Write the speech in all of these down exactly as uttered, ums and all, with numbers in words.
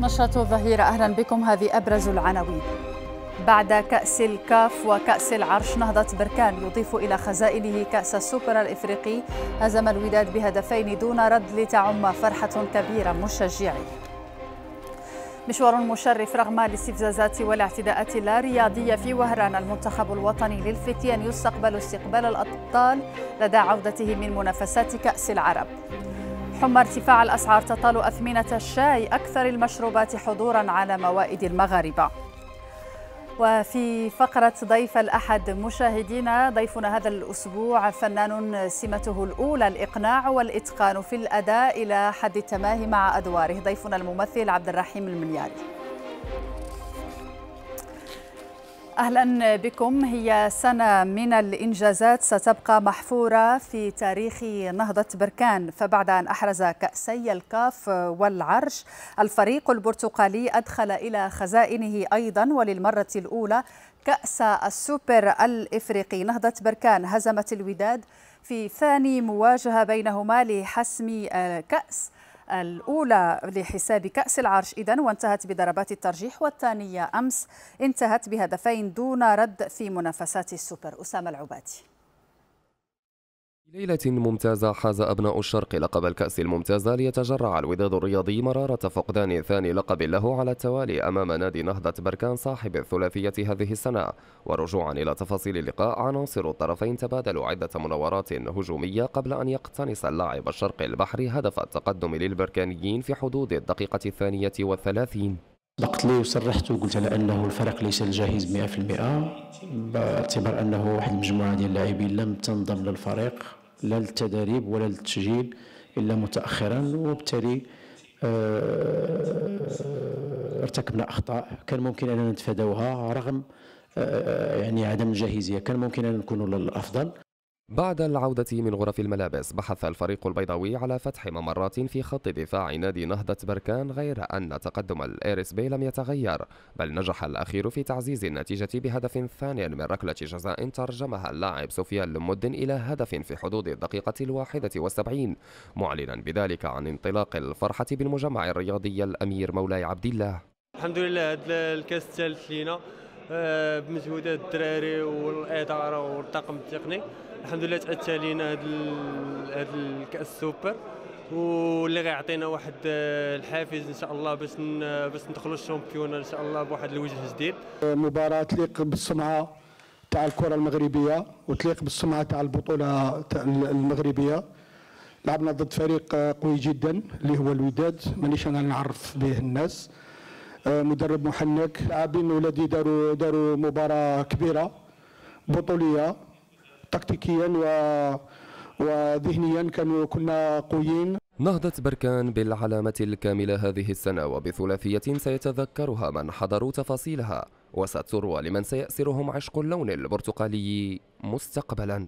نشرة الظهيرة، أهلا بكم. هذه أبرز العناوين. بعد كأس الكاف وكأس العرش، نهضة بركان يضيف إلى خزائنه كأس السوبر الإفريقي. هزم الوداد بهدفين دون رد لتعم فرحة كبيرة مشجعي. مشوار مشرف رغم الاستفزازات والاعتداءات اللا رياضية في وهران. المنتخب الوطني للفتيان يستقبل استقبال الأبطال لدى عودته من منافسات كأس العرب. حمى ارتفاع الأسعار تطال أثمنة الشاي، أكثر المشروبات حضوراً على موائد المغاربة. وفي فقرة ضيف الأحد مشاهدينا، ضيفنا هذا الأسبوع فنان سمته الأولى الإقناع والإتقان في الأداء إلى حد التماهي مع أدواره. ضيفنا الممثل عبد الرحيم المنياري. أهلا بكم. هي سنة من الإنجازات ستبقى محفورة في تاريخ نهضة بركان، فبعد أن أحرز كأسي الكاف والعرش، الفريق البرتقالي أدخل إلى خزائنه أيضا وللمرة الأولى كأس السوبر الإفريقي. نهضة بركان هزمت الوداد في ثاني مواجهة بينهما لحسم كأس الأولى لحساب كأس العرش إذن، وانتهت بضربات الترجيح، والثانية أمس انتهت بهدفين دون رد في منافسات السوبر. أسامة العبادي. ليلة ممتازة حاز أبناء الشرق لقب الكأس الممتازة ليتجرع الوداد الرياضي مرارة فقدان ثاني لقب له على التوالي أمام نادي نهضة بركان صاحب الثلاثية هذه السنة. ورجوعا إلى تفاصيل اللقاء، عناصر الطرفين تبادلوا عدة مناورات هجومية قبل أن يقتنص اللاعب الشرقي البحري هدف التقدم للبركانيين في حدود الدقيقة الثانية والثلاثين. سبقت لي وصرحت وقلت على أنه الفريق ليس الجاهز مئة بالمئة، باعتبار أنه واحد المجموعة ديال اللاعبين لم تنضم للفريق لا للتدريب ولا للتسجيل إلا متأخرا، وبالتالي ارتكبنا أخطاء كان ممكن أن نتفادوها رغم يعني عدم الجاهزية، كان ممكن أن نكون الأفضل. بعد العودة من غرف الملابس، بحث الفريق البيضاوي على فتح ممرات في خط دفاع نادي نهضة بركان، غير أن تقدم الإيرس بي لم يتغير، بل نجح الأخير في تعزيز النتيجة بهدف ثاني من ركلة جزاء ترجمها اللاعب سفيان لمد إلى هدف في حدود الدقيقة الواحدة والسبعين، معلنا بذلك عن انطلاق الفرحة بالمجمع الرياضي الأمير مولاي عبد الله. الحمد لله هذا الكاس الثالث لينا بمجهودات الدراري والإدارة والطاقم التقني. الحمد لله تأتى لينا هذا الكأس السوبر، واللي غيعطينا واحد الحافز ان شاء الله باش باش ندخلوا الشامبيون ان شاء الله بواحد الوجه جديد. مباراة تليق بالسمعة تاع الكرة المغربية وتليق بالسمعة تاع البطولة تاع المغربية. لعبنا ضد فريق قوي جدا اللي هو الوداد، مانيش انا نعرف به الناس، مدرب محنك، لاعبين ولادي داروا داروا مباراة كبيرة بطولية، تكتيكيا و... وذهنيا كانوا كنا قويين. نهضة بركان بالعلامة الكاملة هذه السنة وبثلاثية سيتذكرها من حضروا تفاصيلها، وستروى لمن سيأسرهم عشق اللون البرتقالي مستقبلا.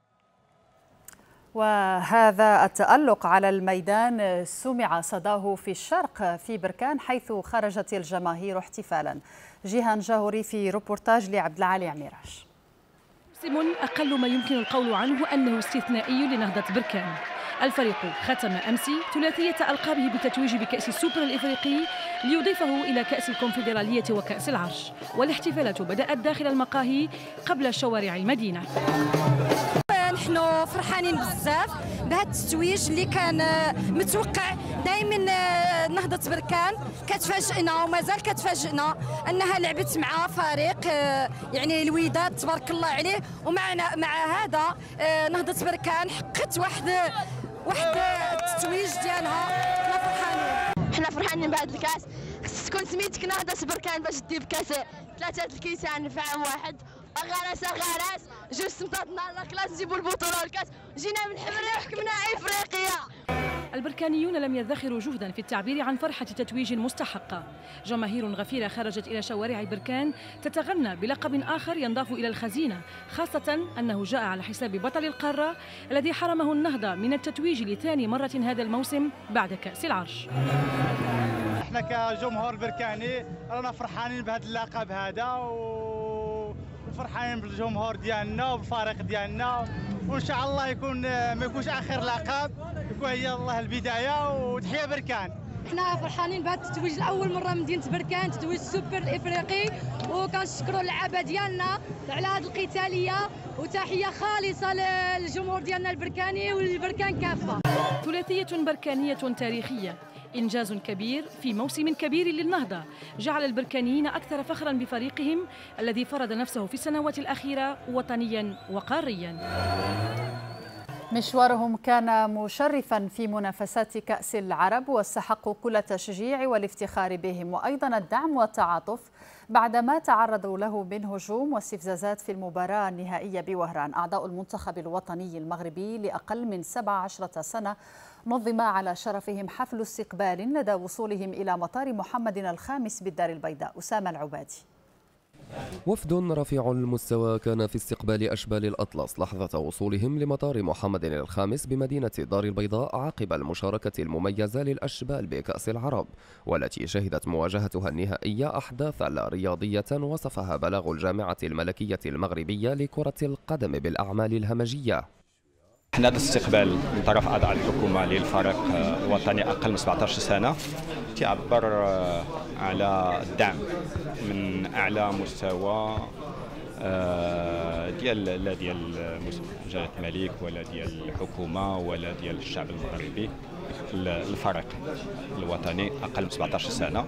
وهذا التألق على الميدان سمع صداه في الشرق في بركان، حيث خرجت الجماهير احتفالا. جيهان جاهوري في روبورتاج لعبد العالي عميراش. موسم أقل ما يمكن القول عنه أنه استثنائي لنهضة بركان. الفريق ختم أمس ثلاثية ألقابه بالتتويج بكأس السوبر الإفريقي ليضيفه إلى كأس الكونفدرالية وكأس العرش، والاحتفالات بدأت داخل المقاهي قبل شوارع المدينة. نحن فرحانين بزاف بهذا التتويج اللي كان متوقع. دائما نهضة بركان كتفاجئنا ومازال كتفاجئنا انها لعبت مع فريق يعني الوداد تبارك الله عليه، ومع مع هذا نهضة بركان حققت واحد واحد التتويج ديالها. حنا فرحانين حنا فرحانين بهذا الكاس. خص تكون سميتك نهضة بركان باش تجيب كاس ثلاثة الكيسان في عام واحد. غراس غراس جوج سمطاتنا لا كلاس نجيبوا البطوله والكاس، جينا من حمرنا وحكمنا افريقيا. البركانيون لم يدخروا جهدا في التعبير عن فرحة تتويج مستحقة. جماهير غفيرة خرجت إلى شوارع بركان تتغنى بلقب آخر ينضاف إلى الخزينة، خاصة أنه جاء على حساب بطل القارة الذي حرمه النهضة من التتويج لثاني مرة هذا الموسم بعد كأس العرش. احنا كجمهور بركاني رانا فرحانين بهذا اللقب هذا، وفرحانين بالجمهور ديالنا وبالفريق ديالنا، وان شاء الله يكون ما يكونش اخر لقب، يكون هي الله البدايه. وتحيه بركان. حنا فرحانين بهذا التتويج لاول مره مدينه بركان، تتويج السوبر الافريقي، وكنشكروا اللعابه ديالنا على هذه القتاليه، وتحيه خالصه للجمهور ديالنا البركاني والبركان كافه. ثلاثيه بركانيه تاريخيه، إنجاز كبير في موسم كبير للنهضة جعل البركانيين أكثر فخرا بفريقهم الذي فرض نفسه في السنوات الأخيرة وطنيا وقاريا. مشوارهم كان مشرفا في منافسات كأس العرب، واستحقوا كل التشجيع والافتخار بهم وأيضا الدعم والتعاطف بعدما تعرضوا له من هجوم واستفزازات في المباراة النهائية بوهران. أعضاء المنتخب الوطني المغربي لأقل من سبع عشرة سنة نظم على شرفهم حفل استقبال لدى وصولهم إلى مطار محمد الخامس بالدار البيضاء. أسامة العبادي. وفد رفيع المستوى كان في استقبال أشبال الأطلس لحظة وصولهم لمطار محمد الخامس بمدينة دار البيضاء عقب المشاركة المميزة للأشبال بكأس العرب، والتي شهدت مواجهتها النهائية أحداثا رياضية وصفها بلاغ الجامعة الملكية المغربية لكرة القدم بالأعمال الهمجية. احنا هذا الاستقبال من طرف اعضاء الحكومه للفريق الوطني اقل من سبعطاش سنه تعبر على الدعم من اعلى مستوى ديال لا ديال جلاله الملك ولا ديال الحكومه ولا ديال الشعب المغربي الفريق الوطني اقل من سبعطاش سنه،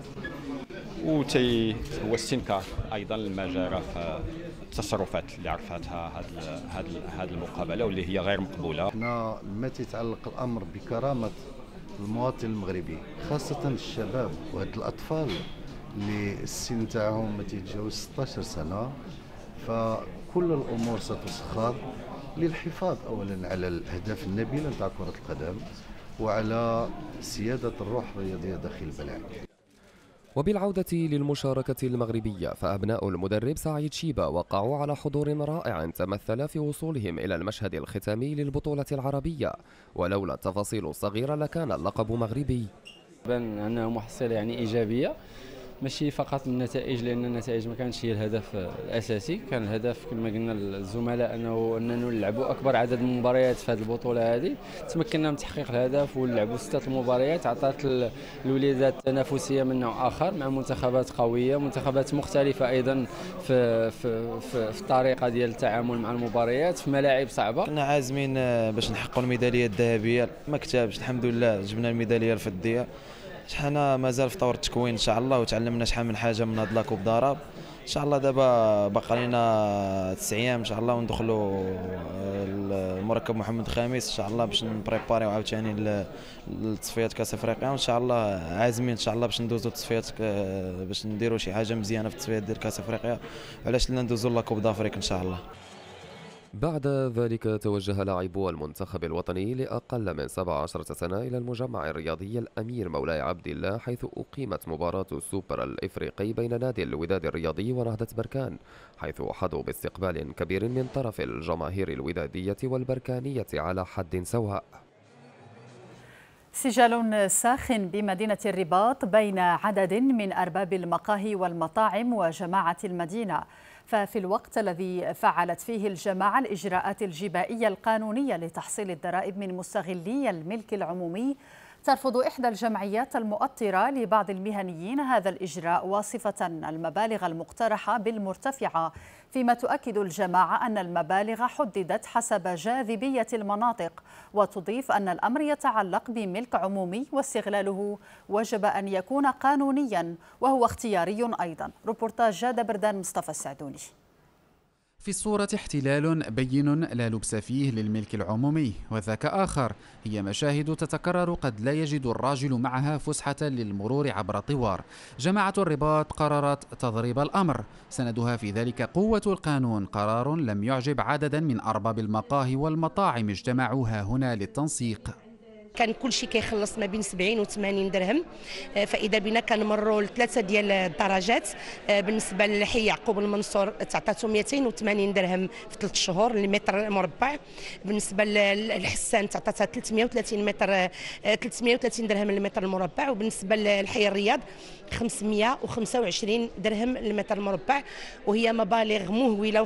وتي هو استنكار ايضا لما جرى في التصرفات اللي عرفتها هذه هذه المقابله واللي هي غير مقبوله. هنا ما تيتعلق الامر بكرامه المواطن المغربي، خاصه الشباب وهاد الاطفال اللي السن تاعهم ما تيتجاوز ستطاش سنه، فكل الامور ستسخر للحفاظ اولا على الاهداف النبيله نتاع كره القدم وعلى سياده الروح الرياضيه داخل البلاد. وبالعودة للمشاركة المغربية، فأبناء المدرب سعيد شيبة وقعوا على حضور رائع تمثل في وصولهم إلى المشهد الختامي للبطولة العربية، ولولا التفاصيل الصغيرة لكان اللقب مغربي. بان أنها محصلة يعني إيجابية، ماشي فقط من النتائج، لان النتائج ما كانتش هي الهدف الاساسي، كان الهدف كما قلنا الزملاء انه اننا نلعبوا اكبر عدد من المباريات في هذه البطوله هذه، تمكنا من تحقيق الهدف ونلعبوا سته المباريات، عطات الوليدات تنافسيه من نوع اخر مع منتخبات قويه، منتخبات مختلفه ايضا في في في, في الطريقه ديال التعامل مع المباريات في ملاعب صعبه. كنا عازمين باش نحققوا الميداليه الذهبيه، ما كتبش الحمد لله جبنا الميداليه الفضيه. حنا مازال في طور التكوين ان شاء الله، وتعلمنا شحال من حاجه من هاد لاكوب ضرب ان شاء الله. دابا باقي لنا تسع ايام ان شاء الله وندخلوا المركب محمد الخامس ان شاء الله باش نبريباريو عاوتاني لتصفيات كاس افريقيا، وان شاء الله عازمين ان شاء الله باش ندوزو تصفيات باش نديروا شي حاجه مزيانه في التصفيات ديال كاس افريقيا، علاش لا ندوزو لاكوب دافريك ان شاء الله. بعد ذلك توجه لاعبو المنتخب الوطني لأقل من سبع عشرة سنة إلى المجمع الرياضي الأمير مولاي عبد الله، حيث أقيمت مباراة السوبر الإفريقي بين نادي الوداد الرياضي ونهضة بركان، حيث حظوا باستقبال كبير من طرف الجماهير الودادية والبركانية على حد سواء. سجال ساخن بمدينة الرباط بين عدد من أرباب المقاهي والمطاعم وجماعة المدينة، ففي الوقت الذي فعلت فيه الجماعة الإجراءات الجبائية القانونية لتحصيل الضرائب من مستغلي الملك العمومي، ترفض إحدى الجمعيات المؤطرة لبعض المهنيين هذا الإجراء، واصفة المبالغ المقترحة بالمرتفعة، فيما تؤكد الجماعة أن المبالغ حددت حسب جاذبية المناطق، وتضيف أن الأمر يتعلق بملك عمومي واستغلاله وجب أن يكون قانونيا وهو اختياري أيضا. روبورتاج جاد بردان مصطفى السعدوني. في الصورة احتلال بين لا لبس فيه للملك العمومي، وذاك آخر هي مشاهد تتكرر قد لا يجد الراجل معها فسحة للمرور عبر طوار. جماعة الرباط قررت تضريب الأمر، سندها في ذلك قوة القانون، قرار لم يعجب عددا من أرباب المقاهي والمطاعم اجتمعوها هنا للتنسيق. كان كل شيء كيخلص ما بين سبعين و ثمانين درهم، فاذا بنا كنمروا لثلاثه ديال الدرجات. بالنسبه لحي يعقوب المنصور تعطاتو مئتين وثمانين درهم في ثلاث شهور لمتر مربع. بالنسبه للحسان تعطاتها ثلاثمئة وثلاثين متر ثلاثمئة وثلاثين درهم للمتر المربع. وبالنسبه لحي الرياض خمسمئة وخمسة وعشرين درهم للمتر المربع، وهي مبالغ مهوله.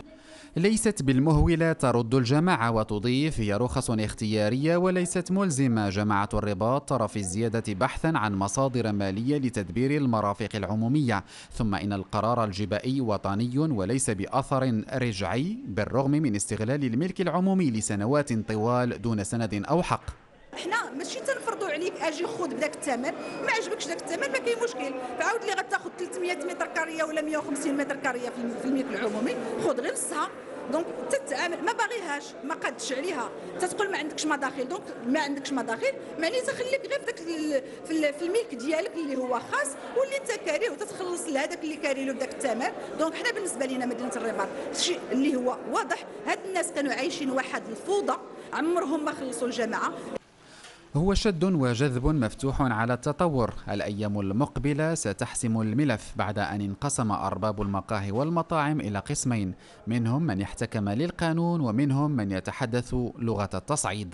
ليست بالمهولة ترد الجماعة وتضيف هي رخص اختيارية وليست ملزمة. جماعة الرباط ترى في الزيادة بحثا عن مصادر مالية لتدبير المرافق العمومية، ثم إن القرار الجبائي وطني وليس بأثر رجعي بالرغم من استغلال الملك العمومي لسنوات طوال دون سند أو حق. احنا ماشي تنفرضوا عليك اجي خذ بداك الثمن، ما عجبكش داك الثمن ما كاين مشكل، فعاود لي غتاخذ ثلاثمية متر كاريه ولا مية وخمسين متر كاريه في الملك العمومي، خذ غير نصها. دونك تتعامل ما باغيهاش ما قادش عليها، تتقول ما عندكش مداخل، دونك ما عندكش مداخل معناتها خليك غير في داك في الملك ديالك اللي هو خاص واللي انت كاريه وتتخلص لهذاك اللي كاري له بداك الثمن. دونك حنا بالنسبه لنا مدينه الرباط الشيء اللي هو واضح، هاد الناس كانوا عايشين واحد الفوضى عمرهم ما خلصوا الجماعه. هو شد وجذب مفتوح على التطور. الأيام المقبلة ستحسم الملف بعد أن انقسم أرباب المقاهي والمطاعم إلى قسمين، منهم من يحتكم للقانون ومنهم من يتحدث لغة التصعيد.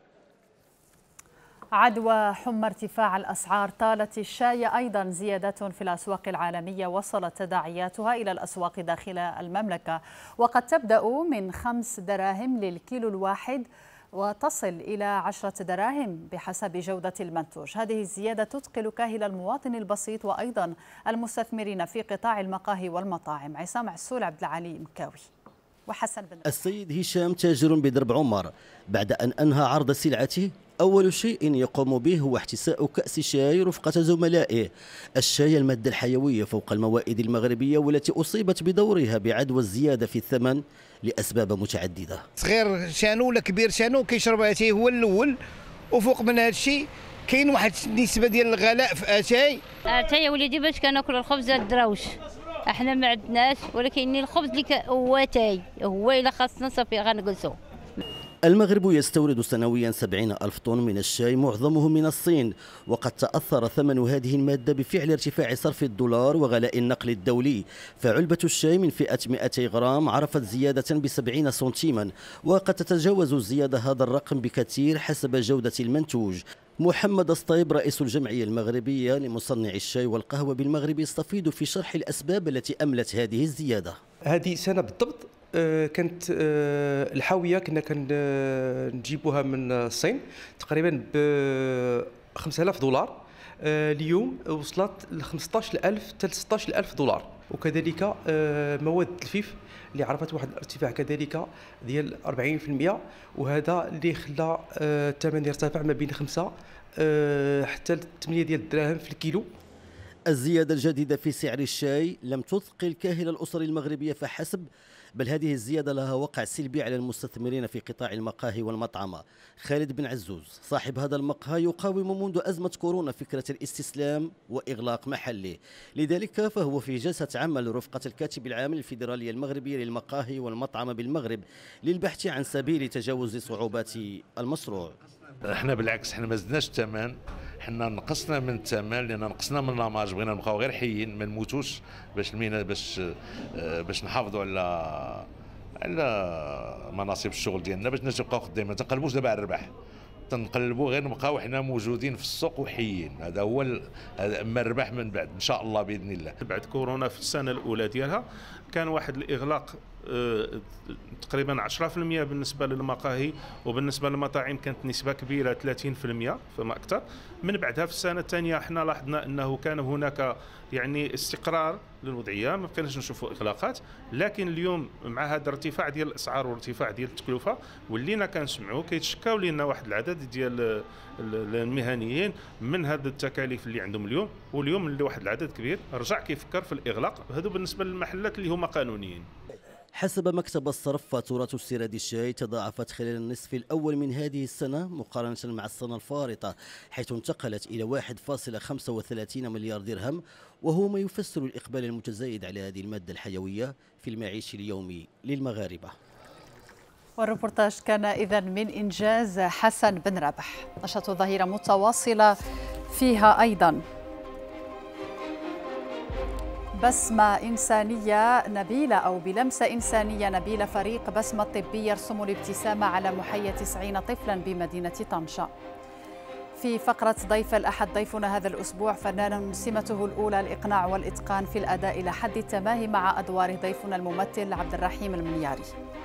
عدوى حمى ارتفاع الأسعار طالت الشاي أيضا زيادات في الأسواق العالمية وصلت تداعياتها إلى الأسواق داخل المملكة، وقد تبدأ من خمس دراهم للكيلو الواحد وتصل إلى عشرة دراهم بحسب جودة المنتوج. هذه الزيادة تثقل كاهل المواطن البسيط وأيضا المستثمرين في قطاع المقاهي والمطاعم. عصام عسول، عبد العالي مكاوي وحسن بن السيد هشام تاجر بدرب عمر بعد أن أنهى عرض سلعته أول شيء يقوم به هو احتساء كأس شاي رفقة زملائه. الشاي المادة الحيوية فوق الموائد المغربية والتي أصيبت بدورها بعدوى الزيادة في الثمن لأسباب متعددة. صغير شانو ولا كبير شانو كيشرب اتاي هو الأول، وفوق من هذا الشيء كاين واحد النسبة ديال الغلاء في اتاي. اتاي يا وليدي باش كناكل الخبز الدراوش، احنا ما عندناش، ولكن الخبز اللي هو اتاي هو الا خاصنا صافي غنجلسوا. المغرب يستورد سنويا سبعين ألف طن من الشاي معظمه من الصين، وقد تأثر ثمن هذه المادة بفعل ارتفاع صرف الدولار وغلاء النقل الدولي. فعلبة الشاي من فئة مئتي غرام عرفت زيادة بسبعين سنتيما، وقد تتجاوز الزيادة هذا الرقم بكثير حسب جودة المنتوج. محمد الصطيب رئيس الجمعية المغربية لمصنعي الشاي والقهوة بالمغرب يستفيد في شرح الأسباب التي أملت هذه الزيادة. هذه سنة بالضبط كانت الحاوية كنا كنجيبوها من الصين تقريبا ب خمسة آلاف دولار، اليوم وصلت ل خمسطاش ألف حتى ستطاش ألف دولار. وكذلك مواد التلفيف اللي عرفت واحد الارتفاع كذلك ديال أربعين بالمئة، وهذا اللي خلى الثمن يرتفع ما بين خمسة حتى ثمانية ديال الدراهم في الكيلو. الزيادة الجديدة في سعر الشاي لم تثقل كاهل الأسر المغربية فحسب، بل هذه الزيادة لها وقع سلبي على المستثمرين في قطاع المقاهي والمطعمة. خالد بن عزوز صاحب هذا المقهى يقاوم منذ أزمة كورونا فكرة الاستسلام وإغلاق محله، لذلك فهو في جلسة عمل رفقة الكاتب العام الفيدرالية المغربية للمقاهي والمطعمة بالمغرب للبحث عن سبيل تجاوز صعوبات المشروع. احنا بالعكس احنا ما زدناش الثمن، حنا نقصنا من الثمن لان نقصنا من لاماج، بغينا نبقاو غير حيين ما نموتوش باش المينا باش باش نحافظوا على على مناصب الشغل ديالنا، باش الناس يبقاو خدامين، ما تنقلبوش دابا على الربح، تنقلبوا غير نبقاو حنا موجودين في السوق وحيين. هذا هو هذا اما الربح من بعد ان شاء الله باذن الله. بعد كورونا في السنه الاولى ديالها كان واحد الاغلاق تقريبا عشرة بالمئة بالنسبه للمقاهي، وبالنسبه للمطاعم كانت نسبه كبيره ثلاثين بالمئة فما اكثر. من بعدها في السنه الثانيه احنا لاحظنا انه كان هناك يعني استقرار للوضعيه، ما بقيناش نشوفوا اغلاقات. لكن اليوم مع هذا الارتفاع ديال الاسعار وارتفاع ديال التكلفه ولينا كنسمعوا كيتشكاو لنا واحد العدد ديال المهنيين من هذه التكاليف اللي عندهم اليوم، واليوم اللي واحد العدد كبير رجع كيفكر في الاغلاق. هذو بالنسبه للمحلات اللي هما قانونيين. حسب مكتب الصرف فاتورة استيراد الشاي تضاعفت خلال النصف الأول من هذه السنة مقارنة مع السنة الفارطة، حيث انتقلت إلى واحد فاصلة خمسة وثلاثين مليار درهم، وهو ما يفسر الإقبال المتزايد على هذه المادة الحيوية في المعيش اليومي للمغاربة. والريبورتاج كان إذن من إنجاز حسن بن ربح. نشاط الظهيرة متواصلة فيها أيضا بسمة إنسانية نبيلة أو بلمسة إنسانية نبيلة. فريق بسمة الطبي يرسم الابتسامة على محيا تسعين طفلا بمدينة طنجة. في فقرة ضيف الأحد ضيفنا هذا الأسبوع فنان سمته الأولى الإقناع والإتقان في الأداء إلى حد التماهي مع أدوار ضيفنا الممثل عبد الرحيم المنياري.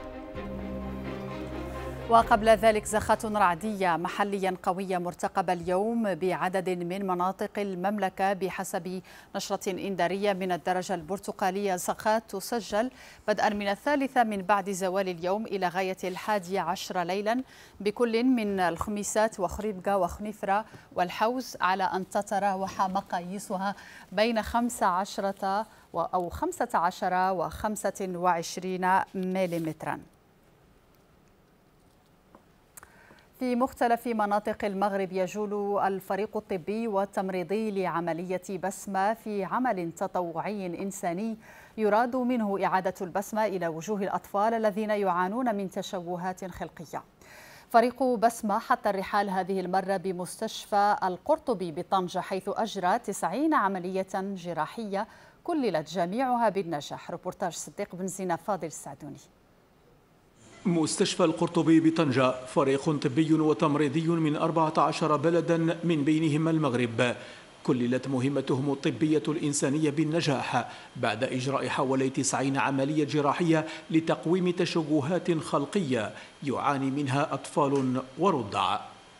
وقبل ذلك زخة رعدية محليا قوية مرتقبة اليوم بعدد من مناطق المملكة بحسب نشرة إنذارية من الدرجة البرتقالية. زخات تسجل بدءا من الثالثة من بعد زوال اليوم إلى غاية الحادية عشر ليلا بكل من الخميسات وخريبكا وخنيفرة والحوز، على أن تتراوح مقاييسها بين خمسة عشرة أو خمسة عشر وخمسة وعشرين مليمترا. في مختلف مناطق المغرب يجول الفريق الطبي والتمريضي لعملية بسمة في عمل تطوعي إنساني يراد منه إعادة البسمة إلى وجوه الأطفال الذين يعانون من تشوهات خلقية. فريق بسمة حتى الرحال هذه المرة بمستشفى القرطبي بطنجة، حيث أجرى تسعين عملية جراحية كللت جميعها بالنجاح. ريبورتاج صديق بن زينة فاضل السعدوني. مستشفى القرطبي بطنجة فريق طبي وتمريضي من أربعة عشر بلدا من بينهم المغرب كللت مهمتهم الطبية الإنسانية بالنجاح بعد إجراء حوالي تسعين عملية جراحية لتقويم تشوهات خلقية يعاني منها أطفال ورضع.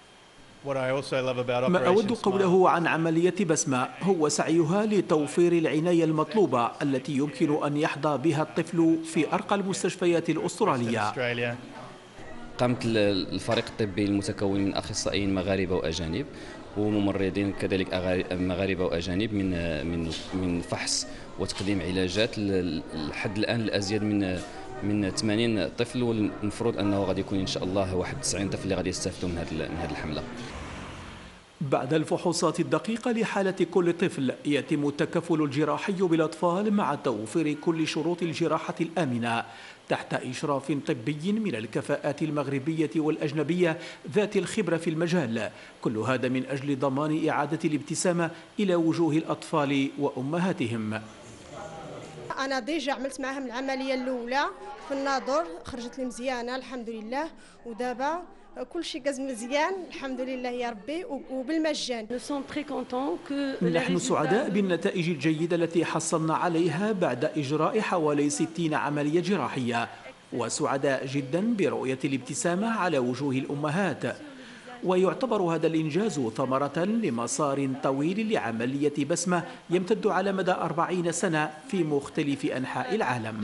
ما أود قوله عن عملية بسمة هو سعيها لتوفير العناية المطلوبة التي يمكن أن يحظى بها الطفل في أرقى المستشفيات الأسترالية. قامت الفريق الطبي المتكون من أخصائيين مغاربة وأجانب وممرضين كذلك مغاربة وأجانب من من من فحص وتقديم علاجات لحد الآن الأزيد من من ثمانين طفل، والمفروض انه غادي يكون ان شاء الله واحد وتسعين طفل اللي غادي يستافدوا من هذه من هذه الحمله. بعد الفحوصات الدقيقة لحالة كل طفل يتم التكفل الجراحي بالأطفال مع توفير كل شروط الجراحة الآمنة تحت إشراف طبي من الكفاءات المغربية والأجنبية ذات الخبرة في المجال، كل هذا من أجل ضمان إعادة الابتسامة إلى وجوه الأطفال وأمهاتهم. أنا ديجا عملت معهم العملية الأولى في الناظور، خرجت لي مزيانة الحمد لله، ودابا كل شيء قاز مزيان الحمد لله يا ربي وبالمجان. نحن سعداء بالنتائج الجيدة التي حصلنا عليها بعد إجراء حوالي ستين عملية جراحية، وسعداء جدا برؤية الابتسامة على وجوه الأمهات. ويعتبر هذا الإنجاز ثمرة لمسار طويل لعملية بسمة يمتد على مدى أربعين سنة في مختلف أنحاء العالم.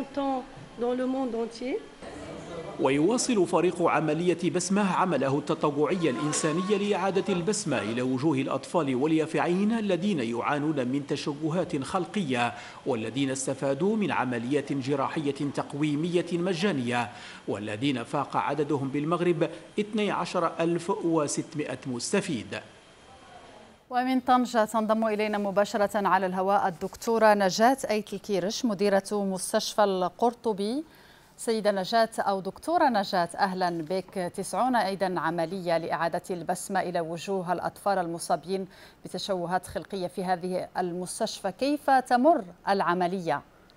ويواصل فريق عملية بسمة عمله التطوعي الإنساني لإعادة البسمة إلى وجوه الأطفال واليافعين الذين يعانون من تشوهات خلقية والذين استفادوا من عمليات جراحية تقويمية مجانية، والذين فاق عددهم بالمغرب اثني عشر ألف وستمائة مستفيد. ومن طنجة تنضم إلينا مباشرة على الهواء الدكتورة نجاة أيت الكيرش مديرة مستشفى القرطبي. سيدة نجاة أو دكتورة نجاة، أهلا بك. تسعون أيضا عملية لإعادة البسمة إلى وجوه الأطفال المصابين بتشوهات خلقية في هذه المستشفى، كيف تمر العملية؟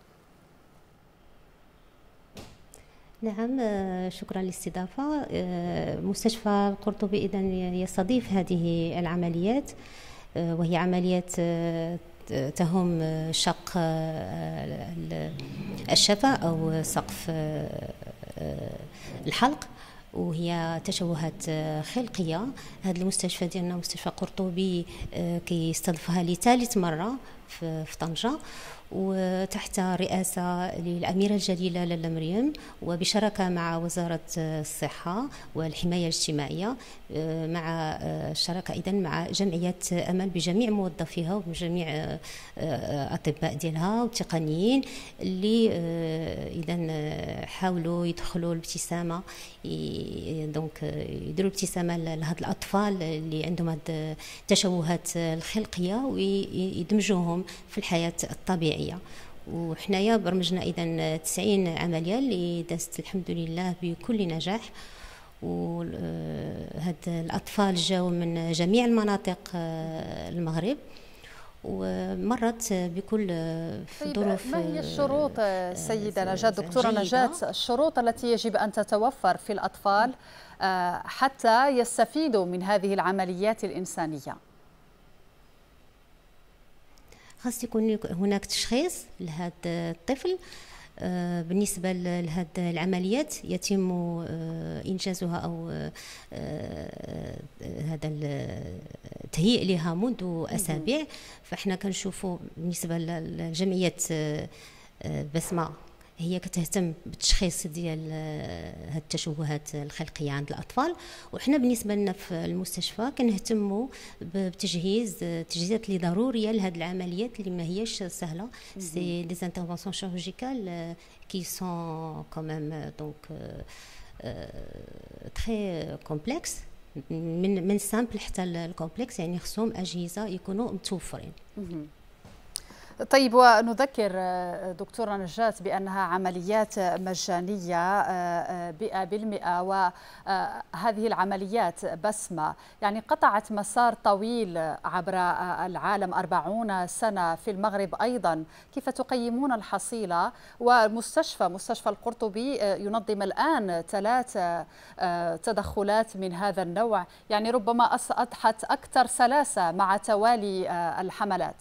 نعم، شكرا للاستضافة. مستشفى القرطبي إذن يستضيف هذه العمليات، وهي عمليات تهم شق الشفة أو سقف الحلق، وهي تشوهات خلقية. هذا المستشفى ديالنا مستشفى قرطبي كيستضيفها لثالث مرة في طنجة، وتحت رئاسة للأميرة الجليلة لاله مريم، وبشراكة مع وزارة الصحة والحماية الاجتماعية، مع الشراكة أيضا مع جمعية أمل بجميع موظفيها وبجميع أطباء ديالها والتقنيين اللي إذا حاولوا يدخلوا الابتسامة، دونك يديروا الابتسامة لهاد الأطفال اللي عندهم هاد التشوهات الخلقية ويدمجوهم في الحياة الطبيعية. وحنايا برمجنا اذا تسعين عمليه اللي دازت الحمد لله بكل نجاح، وهاد الاطفال جاوا من جميع المناطق المغرب، ومرت بكل ظروف. ما هي الشروط سيدة نجاة، دكتورة نجاة، الشروط التي يجب أن تتوفر في الأطفال حتى يستفيدوا من هذه العمليات الإنسانية؟ خاص يكون هناك تشخيص لهذا الطفل. بالنسبة لهذه العمليات يتم إنجازها أو هذا التهيئ لها منذ أسابيع. فإحنا كنشوفوا بالنسبة لجمعية بسمة هي كتهتم بالتشخيص ديال هاد التشوهات الخلقيه عند الاطفال، وحنا بالنسبه لنا في المستشفى كنهتموا بتجهيز التجهيزات اللي ضروريه لهاد العمليات اللي ما هياش سهله. سي دي انترفونسيون شيرورجيكال كي سون كوميم دونك تري كومبلكس، من من سامبل حتى الكومبلكس، يعني خصهم اجهزه يكونوا متوفرين. طيب، ونذكر دكتورة نجاة بأنها عمليات مجانية مئة بالمئة، وهذه العمليات بسمة يعني قطعت مسار طويل عبر العالم، أربعون سنة في المغرب أيضا. كيف تقيمون الحصيلة؟ والمستشفى مستشفى القرطبي ينظم الآن ثلاث تدخلات من هذا النوع، يعني ربما أضحت أكثر سلاسة مع توالي الحملات.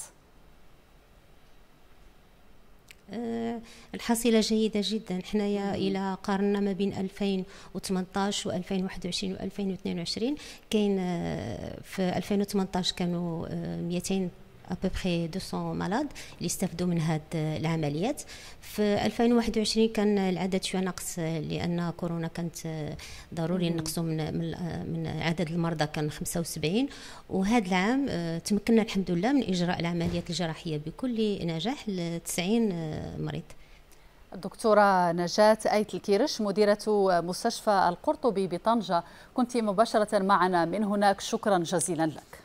الحصيلة جيدة جدا. حنايا إلى قارنا ما بين ألفين وثمانية عشر و ألفين وواحد وعشرين و ألفين واثنين وعشرين، كاين في ألفين وثمانية عشر كانوا مئتين أبوبخي مئتين مالاد اللي استفدوا من هاد العمليات. في ألفين وواحد وعشرين كان العدد شويه نقص لان كورونا كانت ضروري نقصوا من من عدد المرضى، كان خمسة وسبعين. وهذا العام تمكنا الحمد لله من اجراء العمليات الجراحيه بكل نجاح ل تسعين مريض. الدكتورة نجاة آيت الكيرش، مديرة مستشفى القرطبي بطنجة، كنت مباشرة معنا من هناك، شكرا جزيلا لك.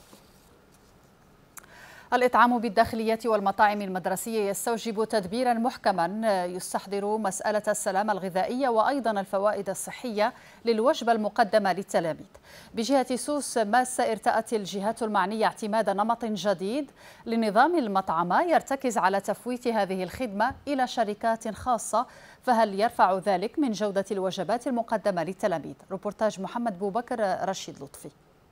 الإطعام بالداخلية والمطاعم المدرسية يستوجب تدبيرا محكما يستحضر مسألة السلامة الغذائية وأيضا الفوائد الصحية للوجبة المقدمة للتلاميذ. بجهة سوس ماسة ارتأت الجهات المعنية اعتماد نمط جديد لنظام المطعمة يرتكز على تفويت هذه الخدمة إلى شركات خاصة، فهل يرفع ذلك من جودة الوجبات المقدمة للتلاميذ؟ روبورتاج محمد بوبكر رشيد لطفي.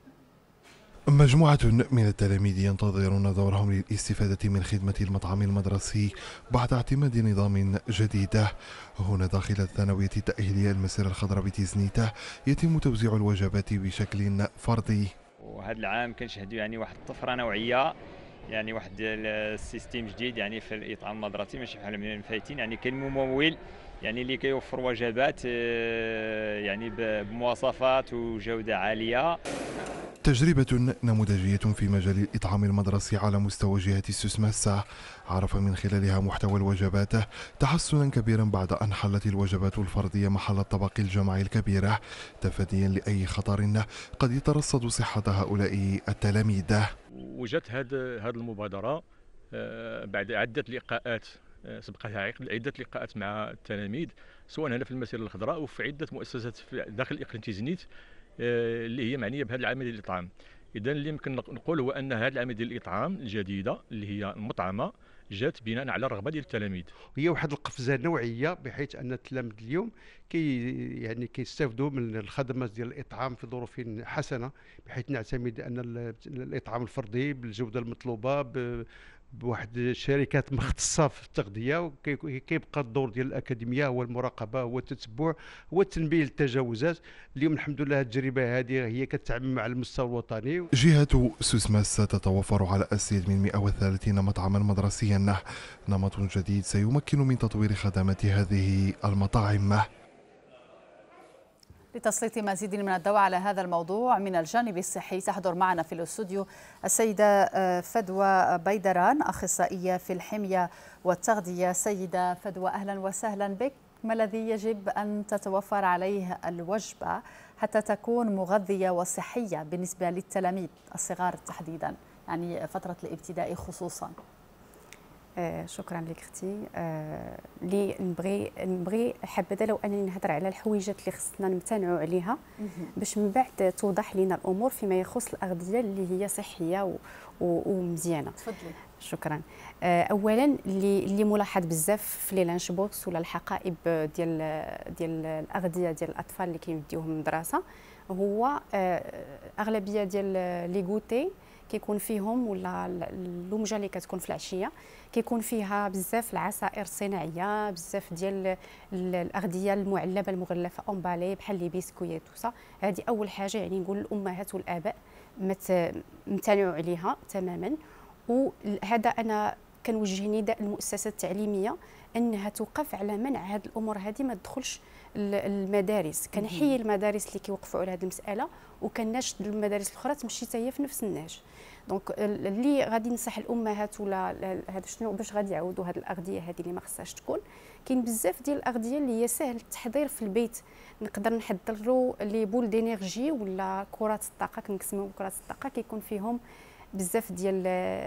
مجموعة من التلاميذ ينتظرون دورهم للاستفادة من خدمة المطعم المدرسي بعد اعتماد نظام جديد. هنا داخل الثانوية التأهيلية المسيرة الخضراء بتزنيته يتم توزيع الوجبات بشكل فردي. وهذا العام كنشهدوا يعني واحد الطفرة نوعية، يعني واحد السيستم جديد يعني في الإطعام المدرسي، ماشي بحال من الفايتين. يعني كاين ممول يعني اللي كيوفر وجبات يعني بمواصفات وجودة عالية. تجربة نموذجية في مجال الإطعام المدرسي على مستوى جهة سوس ماسة عرف من خلالها محتوى الوجبات تحسنا كبيرا بعد أن حلت الوجبات الفردية محل الطبق الجماعي الكبيرة، تفاديا لأي خطر قد يترصد صحة هؤلاء التلاميذ. وجدت هذه المبادرة بعد عدة لقاءات سبقتها عدة لقاءات مع التلاميذ، سواء هنا في المسيرة الخضراء وفي عدة مؤسسات داخل إقليم تيزنيت اللي هي معنيه بهذه العمليه ديال الاطعام. اذا اللي يمكن نقول هو ان هذه العمليه ديال الاطعام الجديده اللي هي المطعمه جات بناء على الرغبه ديال التلاميذ. هي واحد القفزه نوعيه بحيث ان التلاميذ اليوم كي يعني كيستافدوا من الخدمات ديال الاطعام في ظروف حسنه، بحيث نعتمد ان الاطعام الفردي بالجوده المطلوبه بواحد الشركات مختصه في التغذيه، وكيبقى الدور ديال الاكاديميه هو المراقبه، هو التتبع، هو التنبيه للتجاوزات. اليوم الحمد لله التجربه هذه هي كتعمم على المستوى الوطني. جهه سوس ماسة تتوفر على ازيد من مئة وثلاثين مطعما مدرسيا، نمط جديد سيمكن من تطوير خدمات هذه المطاعم. لتسليط مزيد من الضوء على هذا الموضوع من الجانب الصحي تحضر معنا في الاستوديو السيدة فدوى بيدران، أخصائية في الحمية والتغذية. سيدة فدوى، أهلا وسهلا بك. ما الذي يجب أن تتوفر عليه الوجبة حتى تكون مغذية وصحية بالنسبة للتلاميذ الصغار تحديدا، يعني فترة الابتدائي خصوصا؟ آه شكرا لك اختي. آه اللي نبغي نبغي حبذا لو انني نهضر على الحويجات اللي خصنا نمتنعوا عليها باش من بعد توضح لنا الامور فيما يخص الاغذيه اللي هي صحيه و ومزيانه. تفضلي. شكرا. آه اولا اللي اللي ملاحظ بزاف في لي لانش بوكس ولا الحقائب ديال ديال الاغذيه ديال الاطفال اللي كيديوهم المدرسه هو آه اغلبيه ديال لي غوتي كيكون فيهم ولا اللومجه اللي كتكون في العشيه كيكون فيها بزاف العصائر الصناعيه، بزاف ديال الاغذيه المعلبه المغلفه امبالي بحال لي بيسكويات وصا. هذه اول حاجه يعني نقول للامهات والاباء متنعوا عليها تماما. وهذا انا كنوجه نداء للمؤسسات التعليميه انها توقف على منع هذه الامور هذه ما تدخلش المدارس. كنحيي المدارس اللي كيوقفوا على هذه المساله وكناشد المدارس الاخرى تمشي حتى هي في نفس النهج. دونك اللي غادي ننصح الامهات ولا هذا شنو باش غادي يعوضوا هذه الاغذيه هذه اللي ما خصهاش تكون. كاين بزاف ديال الاغذيه اللي هي سهل التحضير في البيت، نقدر نحضروا لي بول دينيرجي ولا كرات الطاقه كنقسموا كرات الطاقه كيكون فيهم بزاف ديال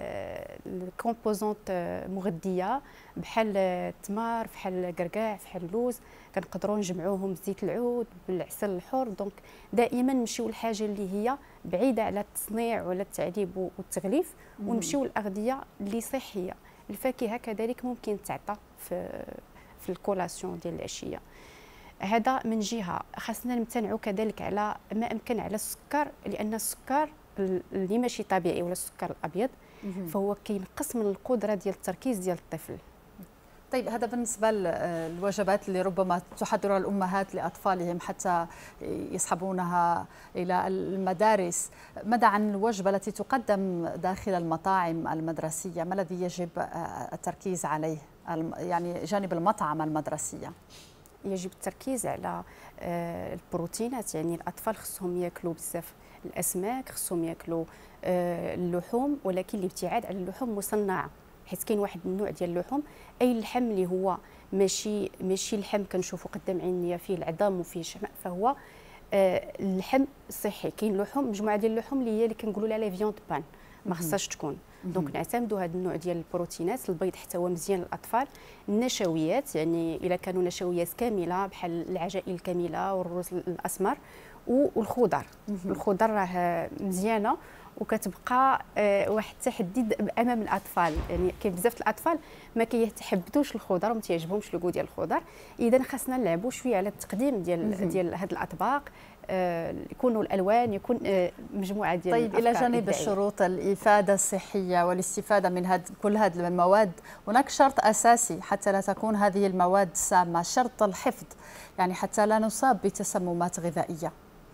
الكومبوزونت مغذيه بحال التمر بحال الكركاع بحال اللوز، كنقدروا نجمعوهم بزيت العود بالعسل الحر. دونك دائما نمشيو للحاجه اللي هي بعيده على التصنيع ولا التعذيب والتغليف ونمشيو للاغذيه اللي صحيه. الفاكهه كذلك ممكن تعطى في في الكولاسيون ديال العشيه. هذا من جهه. خاصنا نمتنعوا كذلك على ما امكن على السكر، لان السكر اللي ماشي طبيعي ولا السكر الابيض فهو كينقص من القدره ديال التركيز ديال الطفل. طيب هذا بالنسبه للوجبات اللي ربما تحضرها الامهات لاطفالهم حتى يصحبونها الى المدارس. ماذا عن الوجبه التي تقدم داخل المطاعم المدرسيه؟ ما الذي يجب التركيز عليه يعني جانب المطعم المدرسيه؟ يجب التركيز على البروتينات، يعني الاطفال خصهم ياكلوا بزاف الاسماك، خصهم ياكلوا اللحوم ولكن الابتعاد على اللحوم المصنعه، حيت كاين واحد النوع ديال اللحوم اي اللحم اللي هو ماشي ماشي اللحم كنشوفوا قدام عينيا فيه العظام وفيه الشمع فهو اللحم صحي. كاين لحوم مجموعه ديال اللحوم اللي هي اللي كنقولوا لها لي فيوند بان ما خصهاش تكون. دونك نعتمدوا هذا النوع ديال البروتينات. البيض حتى هو مزيان للاطفال. النشويات يعني الا كانوا نشويات كامله بحال العجائن الكامله والرز الاسمر والخضر. الخضر راه مزيانه وكتبقى واحد التحدي امام الاطفال. يعني كاين بزاف الاطفال ما كيتحبدوش الخضر وما تيعجبهمش الكو ديال الخضر. اذا خاصنا نلعبوا شويه على التقديم ديال ديال هاد الاطباق، يكونوا الالوان يكون مجموعه ديال. طيب الى جانب الشروط الافاده الصحيه والاستفاده من هاد كل هذه المواد هناك شرط اساسي حتى لا تكون هذه المواد سامه، شرط الحفظ، يعني حتى لا نصاب بتسممات غذائيه.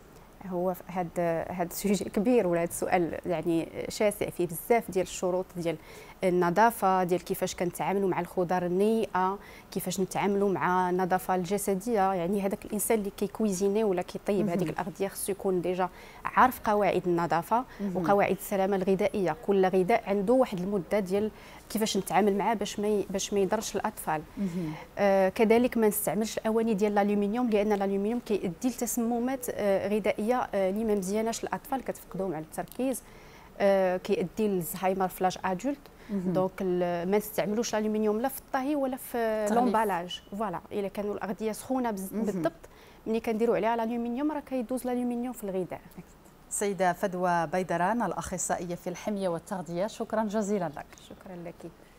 هو هذا هذا سوجي كبير ولا هذا السؤال يعني شاسع فيه بزاف ديال الشروط ديال النظافه، ديال كيفاش كنتعاملوا مع الخضر النيئه، كيفاش نتعاملوا مع النظافه الجسديه. يعني هذاك الانسان اللي كيكويزيني ولا كيطيب هذيك الاغذيه خصو يكون ديجا عارف قواعد النظافه وقواعد السلامه الغذائيه. كل غذاء عنده واحد المده ديال كيفاش نتعامل معاه باش ما باش ما يضرش الاطفال. آه كذلك ما نستعملش الاواني ديال الالومنيوم لان الالومنيوم كيؤدي لتسممات آه غذائيه آه اللي ما مزياناش للاطفال، كتفقدهم على التركيز، آه كيؤدي للزهايمر في لاج ادولت. دونك ما نستعملوش الالومنيوم لا في الطهي ولا في لومبالاج. فوالا الا كانوا الاغذيه سخونه بالضبط ملي كنديروا عليها الالومنيوم راه كيدوز الالومنيوم في الغذاء. سيدة فدوى بيدران الأخصائية في الحمية والتغذية، شكرا جزيلا لك. شكرا لك.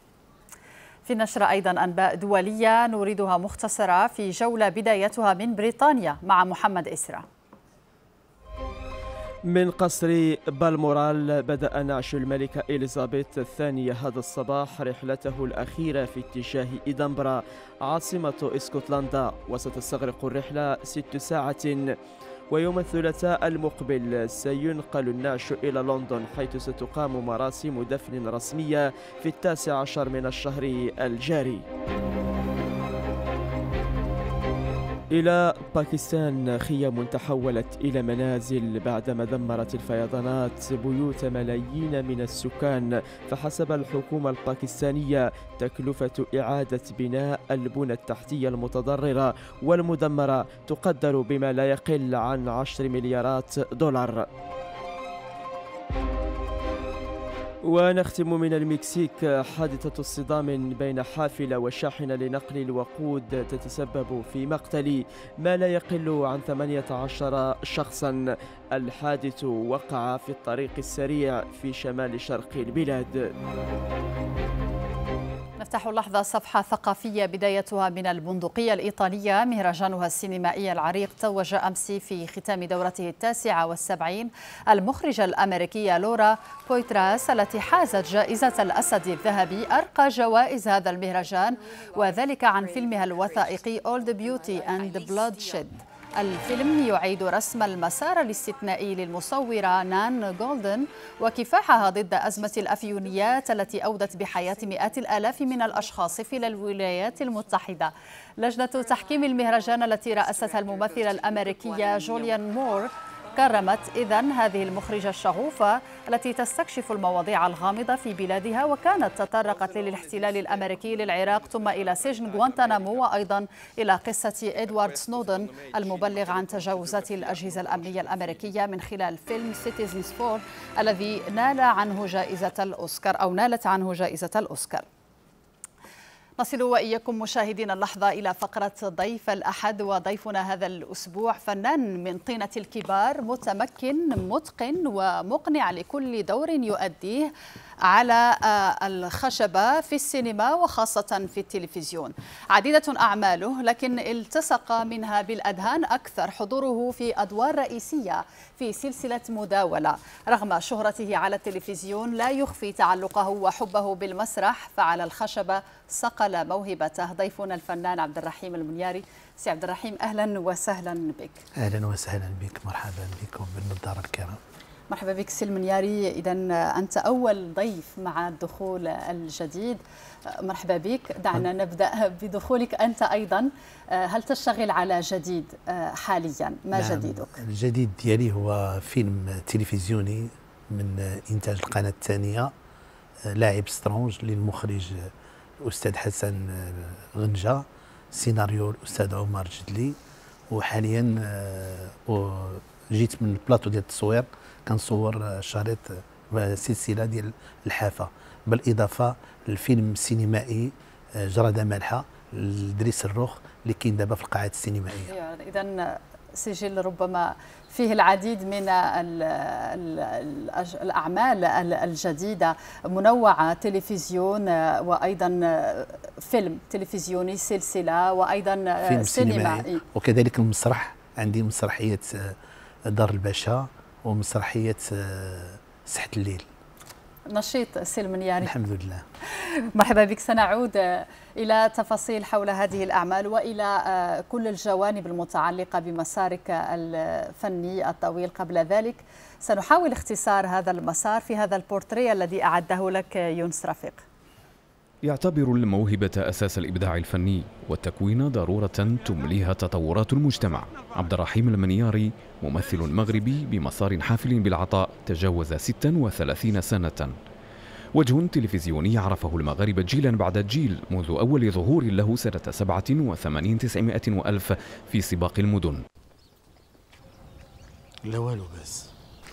في النشرة أيضا أنباء دولية نريدها مختصرة في جولة بدايتها من بريطانيا مع محمد إسرا. من قصر بالمورال بدأ نعش الملكة إليزابيث الثانية هذا الصباح رحلته الأخيرة في اتجاه إدنبرا عاصمة اسكتلندا، وستستغرق الرحلة ست ساعات. ويوم الثلاثاء المقبل سينقل النعش إلى لندن حيث ستقام مراسم دفن رسمية في التاسع عشر من الشهر الجاري. إلى باكستان خيام تحولت إلى منازل بعدما دمرت الفيضانات بيوت ملايين من السكان، فحسب الحكومة الباكستانية تكلفة إعادة بناء البنى التحتية المتضررة والمدمرة تقدر بما لا يقل عن عشر مليارات دولار. ونختم من المكسيك. حادثة اصطدام بين حافلة وشاحنة لنقل الوقود تتسبب في مقتل ما لا يقل عن ثمانية عشر شخصا. الحادث وقع في الطريق السريع في شمال شرق البلاد. نفتح اللحظة صفحة ثقافية بدايتها من البندقية الإيطالية. مهرجانها السينمائي العريق توج أمس في ختام دورته التاسعة والسبعين المخرجة الأمريكية لورا بويتراس التي حازت جائزة الأسد الذهبي أرقى جوائز هذا المهرجان، وذلك عن فيلمها الوثائقي All the Beauty and the Bloodshed. الفيلم يعيد رسم المسار الاستثنائي للمصورة نان جولدن وكفاحها ضد أزمة الأفيونيات التي أودت بحياة مئات الآلاف من الأشخاص في الولايات المتحدة. لجنة تحكيم المهرجان التي رأستها الممثلة الأمريكية جوليان مور كرمت إذن هذه المخرجة الشغوفة التي تستكشف المواضيع الغامضة في بلادها، وكانت تطرقت للاحتلال الأمريكي للعراق ثم إلى سجن غوانتنامو وأيضا إلى قصة إدوارد سنودن المبلغ عن تجاوزات الأجهزة الأمنية الأمريكية من خلال فيلم سيتيزنز فور الذي نال عنه جائزة الأوسكار أو نالت عنه جائزة الأوسكار. نصل وإياكم مشاهدين اللحظة إلى فقرة ضيف الأحد، وضيفنا هذا الأسبوع فنان من طينة الكبار، متمكن متقن ومقنع لكل دور يؤديه على الخشبة في السينما وخاصة في التلفزيون. عديدة أعماله لكن التصق منها بالأذهان أكثر حضوره في أدوار رئيسية في سلسلة مداولة. رغم شهرته على التلفزيون لا يخفي تعلقه وحبه بالمسرح، فعلى الخشبة صقل موهبته. ضيفنا الفنان عبد الرحيم المنياري. سي عبد الرحيم أهلا وسهلا بك. أهلا وسهلا بك، مرحبا بكم بالنظارة الكرام. مرحبا بك سي المنياري. إذا أنت أول ضيف مع الدخول الجديد، مرحبا بك. دعنا نبدأ بدخولك أنت أيضا. هل تشتغل على جديد حاليا؟ ما نعم، جديدك؟ الجديد ديالي هو فيلم تلفزيوني من إنتاج القناة الثانية، لاعب سترونج للمخرج الأستاذ حسن غنجة، سيناريو الأستاذ عمر جدلي. وحاليا جيت من البلاطو ديال التصوير كنصور شريط سلسله ديال الحافه، بالاضافه للفيلم السينمائي جرده مالحه لدريس الروخ اللي كاين دابا في القاعات السينمائيه. اذا سجل ربما فيه العديد من ال ال الأعمال الجديدة، منوعة، تلفزيون وأيضا فيلم تلفزيوني، سلسلة وأيضا فيلم سينما. سينمائي. وكذلك المسرح، عندي مسرحية دار الباشا ومسرحية سحة الليل. نشيط سي المنياري. الحمد لله. مرحبا بك. سنعود إلى تفاصيل حول هذه الأعمال وإلى كل الجوانب المتعلقة بمسارك الفني الطويل. قبل ذلك سنحاول اختصار هذا المسار في هذا البورتريه الذي أعده لك يونس رفيق. يعتبر الموهبة أساس الإبداع الفني والتكوين ضرورة تمليها تطورات المجتمع. عبد الرحيم المنياري ممثل مغربي بمسار حافل بالعطاء تجاوز ستة وثلاثين سنة، وجه تلفزيوني عرفه المغاربة جيلا بعد جيل منذ أول ظهور له سنة سبعة وثمانين تسعمائة وألف في سباق المدن. لا والو، بس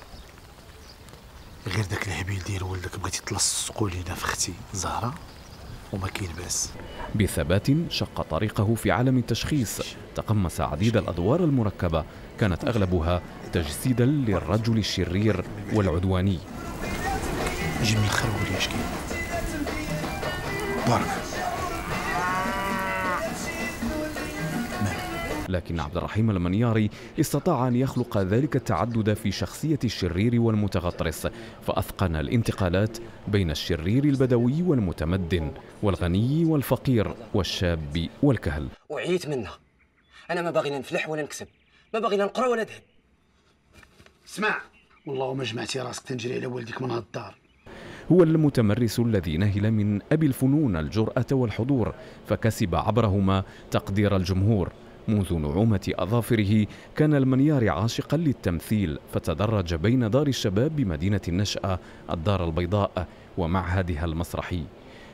غير داك الهبيل ديال ولدك بغيتي تلصقوا لينا في اختي زهره وما كاين باس. بثبات شق طريقه في عالم التشخيص، تقمص عديد الأدوار المركبة كانت أغلبها تجسيدا للرجل الشرير والعدواني. جيب من الخير وقولي اش كاين بارك. لكن عبد الرحيم المنياري استطاع أن يخلق ذلك التعدد في شخصية الشرير والمتغطرس، فأثقن الانتقالات بين الشرير البدوي والمتمدن والغني والفقير والشاب والكهل. وعيت منها، أنا ما باغي لا نفلح ولا نكسب، ما باغي لا نقرا ولا ذهب. اسمع، والله ما جمعتي راسك تنجري على والدك من هالدار. هو المتمرس الذي نهل من أبي الفنون الجرأة والحضور، فكسب عبرهما تقدير الجمهور. منذ نعومة أظافره كان المنياري عاشقا للتمثيل، فتدرج بين دار الشباب بمدينة النشأة، الدار البيضاء، ومعهدها المسرحي.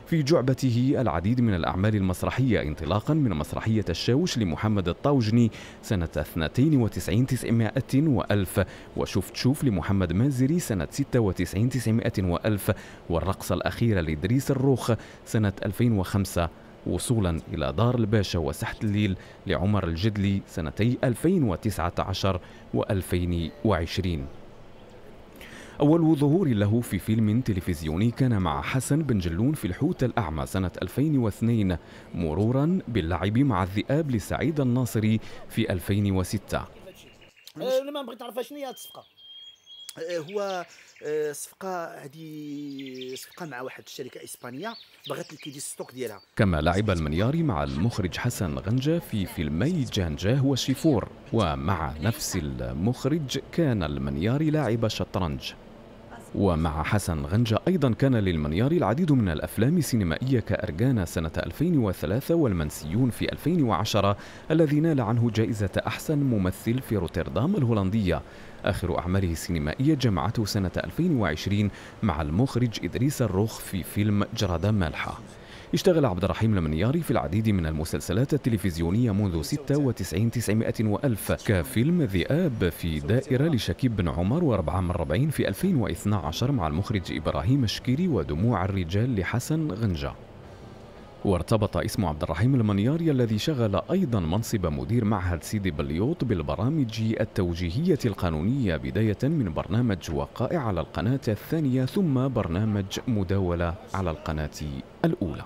في جعبته العديد من الأعمال المسرحية انطلاقا من مسرحية الشاوش لمحمد الطاوجني سنة اثنين وتسعين تسعمائة وألف، وشوف تشوف لمحمد مازري سنة ستة وتسعين تسعمائة وألف، والرقصة الأخيرة لإدريس الروخ سنة ألفين وخمسة، وصولا إلى دار الباشا وسحت الليل لعمر الجدلي سنتي ألفين وتسعة عشر وألفين وعشرين. أول ظهور له في فيلم تلفزيوني كان مع حسن بن جلون في الحوت الأعمى سنة ألفين واثنين، مرورا باللعب مع الذئاب لسعيد الناصري في ألفين وستة. لما بغيت تعرف شنو هي الصفقة؟ هو صفقة هذه صفقة مع واحد الشركة إسبانية بغات لي كيدي الستوك ديالها. كما لعب المنياري مع المخرج حسن غنجة في فيلمي جانجاه والشيفور، ومع نفس المخرج كان المنياري لاعب شطرنج. ومع حسن غنجة أيضا كان للمنياري العديد من الأفلام السينمائية كأرجانا سنة ألفين وثلاثة والمنسيون في ألفين وعشرة الذي نال عنه جائزة أحسن ممثل في روتردام الهولندية. آخر أعماله السينمائية جمعته سنة ألفين وعشرين مع المخرج إدريس الروخ في فيلم جرادة مالحة. اشتغل عبد الرحيم المنياري في العديد من المسلسلات التلفزيونية منذ ستة وتسعين تسعمائة وألف، كفيلم ذئاب في دائرة لشكيب بن عمر وربعة من ربعين في ألفين واثني عشر مع المخرج إبراهيم الشكيري ودموع الرجال لحسن غنجة. وارتبط اسم عبد الرحيم المنياري الذي شغل أيضا منصب مدير معهد سيدي بليوط بالبرامج التوجيهية القانونية، بداية من برنامج وقائع على القناة الثانية ثم برنامج مداولة على القناة الأولى.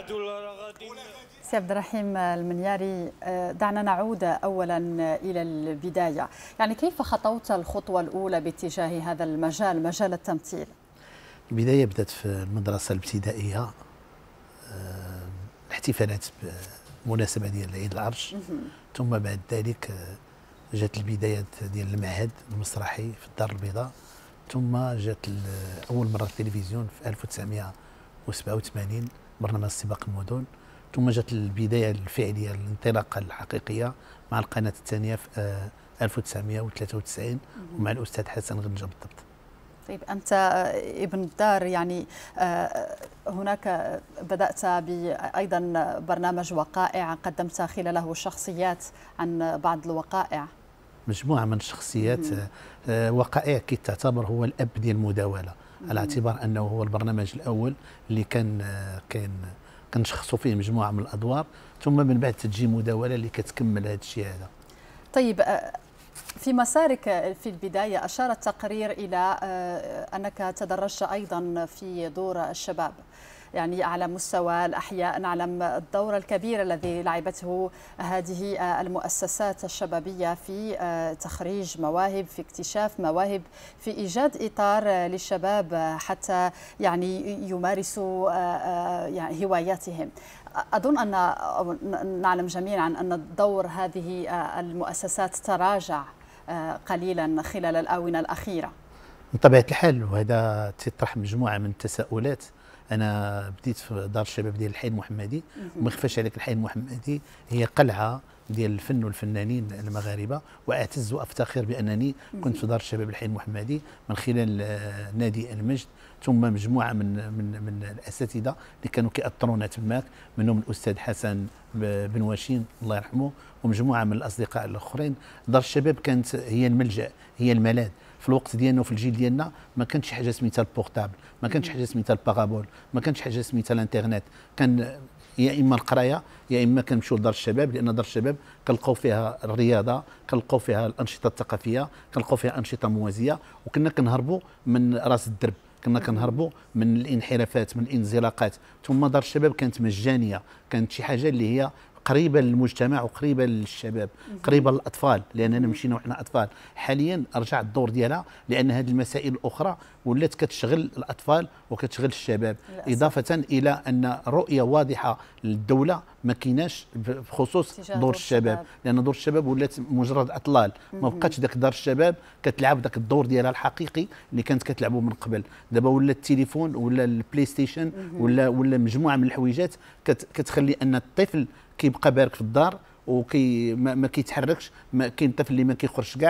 سي عبد الرحيم المنياري، دعنا نعود أولا إلى البداية، يعني كيف خطوت الخطوة الأولى باتجاه هذا المجال، مجال التمثيل؟ البداية بدأت في المدرسة الابتدائية، الاحتفالات بمناسبة ديال عيد العرش، ثم بعد ذلك جات البدايات ديال المعهد المسرحي في الدار البيضاء، ثم جات أول مرة التلفزيون في ألف وتسعمائة وسبعة وثمانين برنامج سباق المدن، ثم جات البداية الفعلية الانطلاقة الحقيقية مع القناة الثانية في ألف وتسعمائة وثلاثة وتسعين ومع الأستاذ حسن غنجة بالضبط. طيب أنت ابن الدار، يعني هناك بدأت أيضا برنامج وقائع قدمت خلاله شخصيات عن بعض الوقائع، مجموعة من الشخصيات. وقائع كي تعتبر هو الأب ديال المداولة، على اعتبار أنه هو البرنامج الأول اللي كان كان كنشخصوا فيه مجموعة من الأدوار، ثم من بعد تجي مداولة اللي كتكمل هذا الشيء هذا. طيب في مسارك في البداية أشار التقرير إلى أنك تدرجت أيضا في دور الشباب، يعني على مستوى الأحياء نعلم الدور الكبير الذي لعبته هذه المؤسسات الشبابية في تخريج مواهب، في اكتشاف مواهب، في إيجاد إطار للشباب حتى يعني يمارسوا يعني هواياتهم. أظن أن نعلم جميعا أن دور هذه المؤسسات تراجع قليلا خلال الآونة الأخيرة. بطبيعة الحال، وهذا تطرح مجموعة من التساؤلات. أنا بديت في دار الشباب ديال الحي المحمدي، وما يخفاش عليك الحي المحمدي هي قلعة ديال الفن والفنانين المغاربة، وأعتز وأفتخر بأنني كنت في دار الشباب الحي المحمدي من خلال نادي المجد، ثم مجموعة من من من الأساتذة اللي كانوا كيأطرونا تماك، منهم الأستاذ حسن بن واشين الله يرحمه، ومجموعة من الأصدقاء الآخرين. دار الشباب كانت هي الملجأ، هي الملاذ. في الوقت ديالنا وفي الجيل ديالنا ما كانش حاجه سميتها البورتابل، ما كانش حاجه سميتها البارابول، ما كانش حاجه سميتها الانترنت. كان يا اما القرايه يا اما كنمشيو لدار الشباب، لان دار الشباب كنلقاو فيها الرياضه، كنلقاو فيها الانشطه الثقافيه، كنلقاو فيها انشطه موازيه، وكنا كنهربوا من راس الدرب، كنا كنهربوا من الانحرافات، من الانزلاقات. ثم دار الشباب كانت مجانيه، كانت شي حاجه اللي هي قريبه للمجتمع وقريبه للشباب، قريبه للاطفال، لاننا مشينا وحنا اطفال. حاليا رجع الدور ديالها، لان هذه المسائل الاخرى ولات كتشغل الاطفال وكتشغل الشباب، اضافه الى ان رؤيه واضحه للدوله ما كايناش بخصوص دور الشباب، لان دور الشباب ولات مجرد اطلال، ما بقاتش ذاك دار الشباب كتلعب ذاك الدور ديالها الحقيقي اللي كانت كتلعبه من قبل. دابا ولا التليفون ولا البلاي ستيشن ولا ولا مجموعه من الحويجات كتخلي ان الطفل كيبقى بارك في الدار وكي ما, ما كيتحركش. ما كاين طفل اللي ما كيخرجش كاع،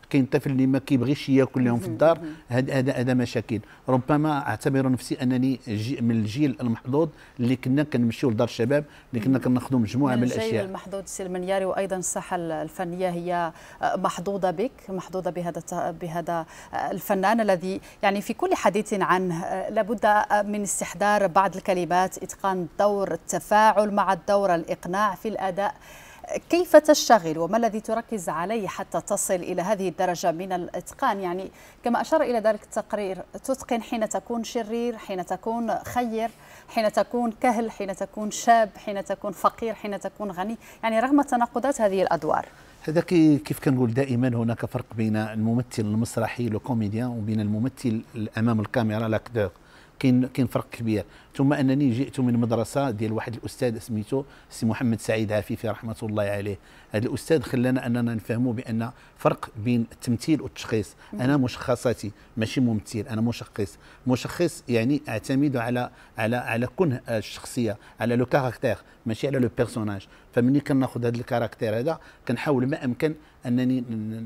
كاين طفل اللي ما كيبغيش ياكل لهم في الدار، هذا هذا هذا مشاكل. ربما اعتبر نفسي انني جي من الجيل المحظوظ اللي كنا كنمشيو لدار الشباب، اللي كنا كناخذوا مجموعه من, من الاشياء. الجيل المحظوظ سي المنياري، وايضا الساحه الفنيه هي محظوظه بك، محظوظه بهذا بهذا الفنان الذي يعني في كل حديث عنه لابد من استحضار بعض الكلمات، اتقان الدور، التفاعل مع الدور، الاقناع في الاداء. كيف تشتغل وما الذي تركز عليه حتى تصل إلى هذه الدرجة من الإتقان؟ يعني كما أشار إلى ذلك التقرير، تتقن حين تكون شرير، حين تكون خير، حين تكون كهل، حين تكون شاب، حين تكون فقير، حين تكون غني، يعني رغم تناقضات هذه الأدوار. هذا كيف كنقول دائما هناك فرق بين الممثل المسرحي لو كوميديان وبين الممثل أمام الكاميرا لاكتور. كاين كاين فرق كبير. ثم انني جئت من مدرسه ديال واحد الاستاذ سميتو سي محمد سعيد عفيفي رحمه الله عليه. هذا الاستاذ خلانا اننا نفهموا بان فرق بين التمثيل والتشخيص. انا مشخصاتي ماشي ممثل، انا مشخص. مشخص يعني اعتمد على على على كونه الشخصيه، على لو كاركتير ماشي على لو بيرسوناج. فمني كناخذ هذا الكاركتير هذا كنحاول ما امكن انني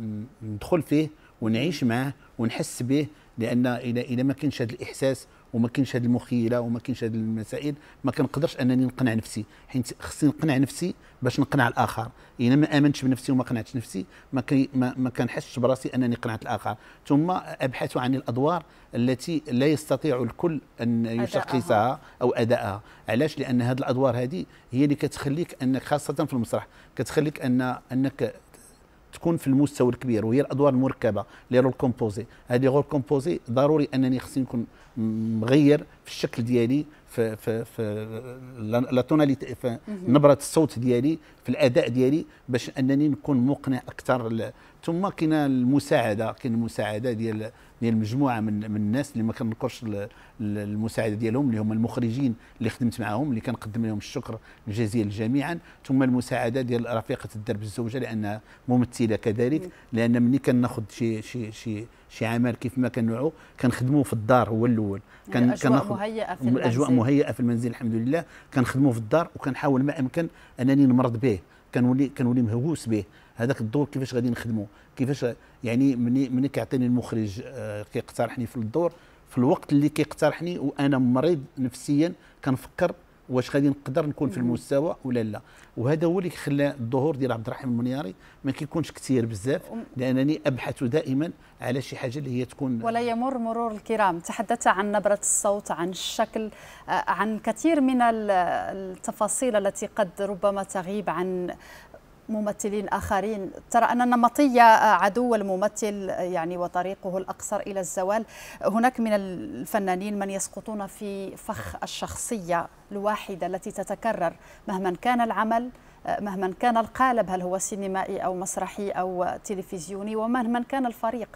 ندخل فيه ونعيش معه ونحس به، لان اذا اذا ما كاينش هذا الاحساس وما كاينش هذه المخيله وما كاينش هذه المسائل ما كنقدرش انني نقنع نفسي، حيت خصني نقنع نفسي باش نقنع الاخر. الا ما امنتش بنفسي وما قنعتش نفسي ما كي ما, ما كنحسش براسي انني قنعت الاخر. ثم ابحث عن الادوار التي لا يستطيع الكل ان يشخصها او ادائها. علاش؟ لان هذه الادوار هذه هي اللي كتخليك انك خاصه في المسرح كتخليك ان انك تكون في المستوى الكبير، وهي الادوار المركبه لي رول كومبوزي. هذه رول كومبوزي ضروري انني خصني نكون مغير في الشكل ديالي، في في في لا توناليتي، في نبره الصوت ديالي، في الاداء ديالي، باش انني نكون مقنع اكثر. ثم كاينه المساعده، كاين المساعده ديال ديال مجموعه من من الناس اللي ما كنذكرش المساعده ديالهم، اللي هما المخرجين اللي خدمت معاهم، اللي كنقدم لهم الشكر الجزيل جميعا. ثم المساعده ديال رفيقه الدرب الزوجه لانها ممثله كذلك، لان ملي كناخذ شي شي شي شي عمل كيف ما كنوعوا كنخدموا في الدار هو الاول، كان اجواء مهيئه في المنزل، اجواء مهيئه في المنزل الحمد لله. كنخدموا في الدار وكنحاول ما امكن انني نمرض به، كنولي كنولي مهووس به. هذاك الدور كيفاش غادي نخدمه، كيفاش يعني مني مني كيعطيني المخرج آه كيقترحني في الدور، في الوقت اللي كيقترحني وانا مريض نفسيا كنفكر واش غادي نقدر نكون في المستوى ولا لا. وهذا هو اللي خلى الظهور ديال عبد الرحيم المنياري ما كيكونش كثير بزاف، لانني ابحث دائما على شي حاجه اللي هي تكون ولا يمر مرور الكرام. تحدثت عن نبره الصوت، عن الشكل، عن كثير من التفاصيل التي قد ربما تغيب عن ممثلين آخرين. ترى أن النمطية عدو الممثل يعني وطريقه الأقصر إلى الزوال. هناك من الفنانين من يسقطون في فخ الشخصية الواحدة التي تتكرر مهما كان العمل، مهما كان القالب، هل هو سينمائي أو مسرحي أو تلفزيوني، ومهما كان الفريق.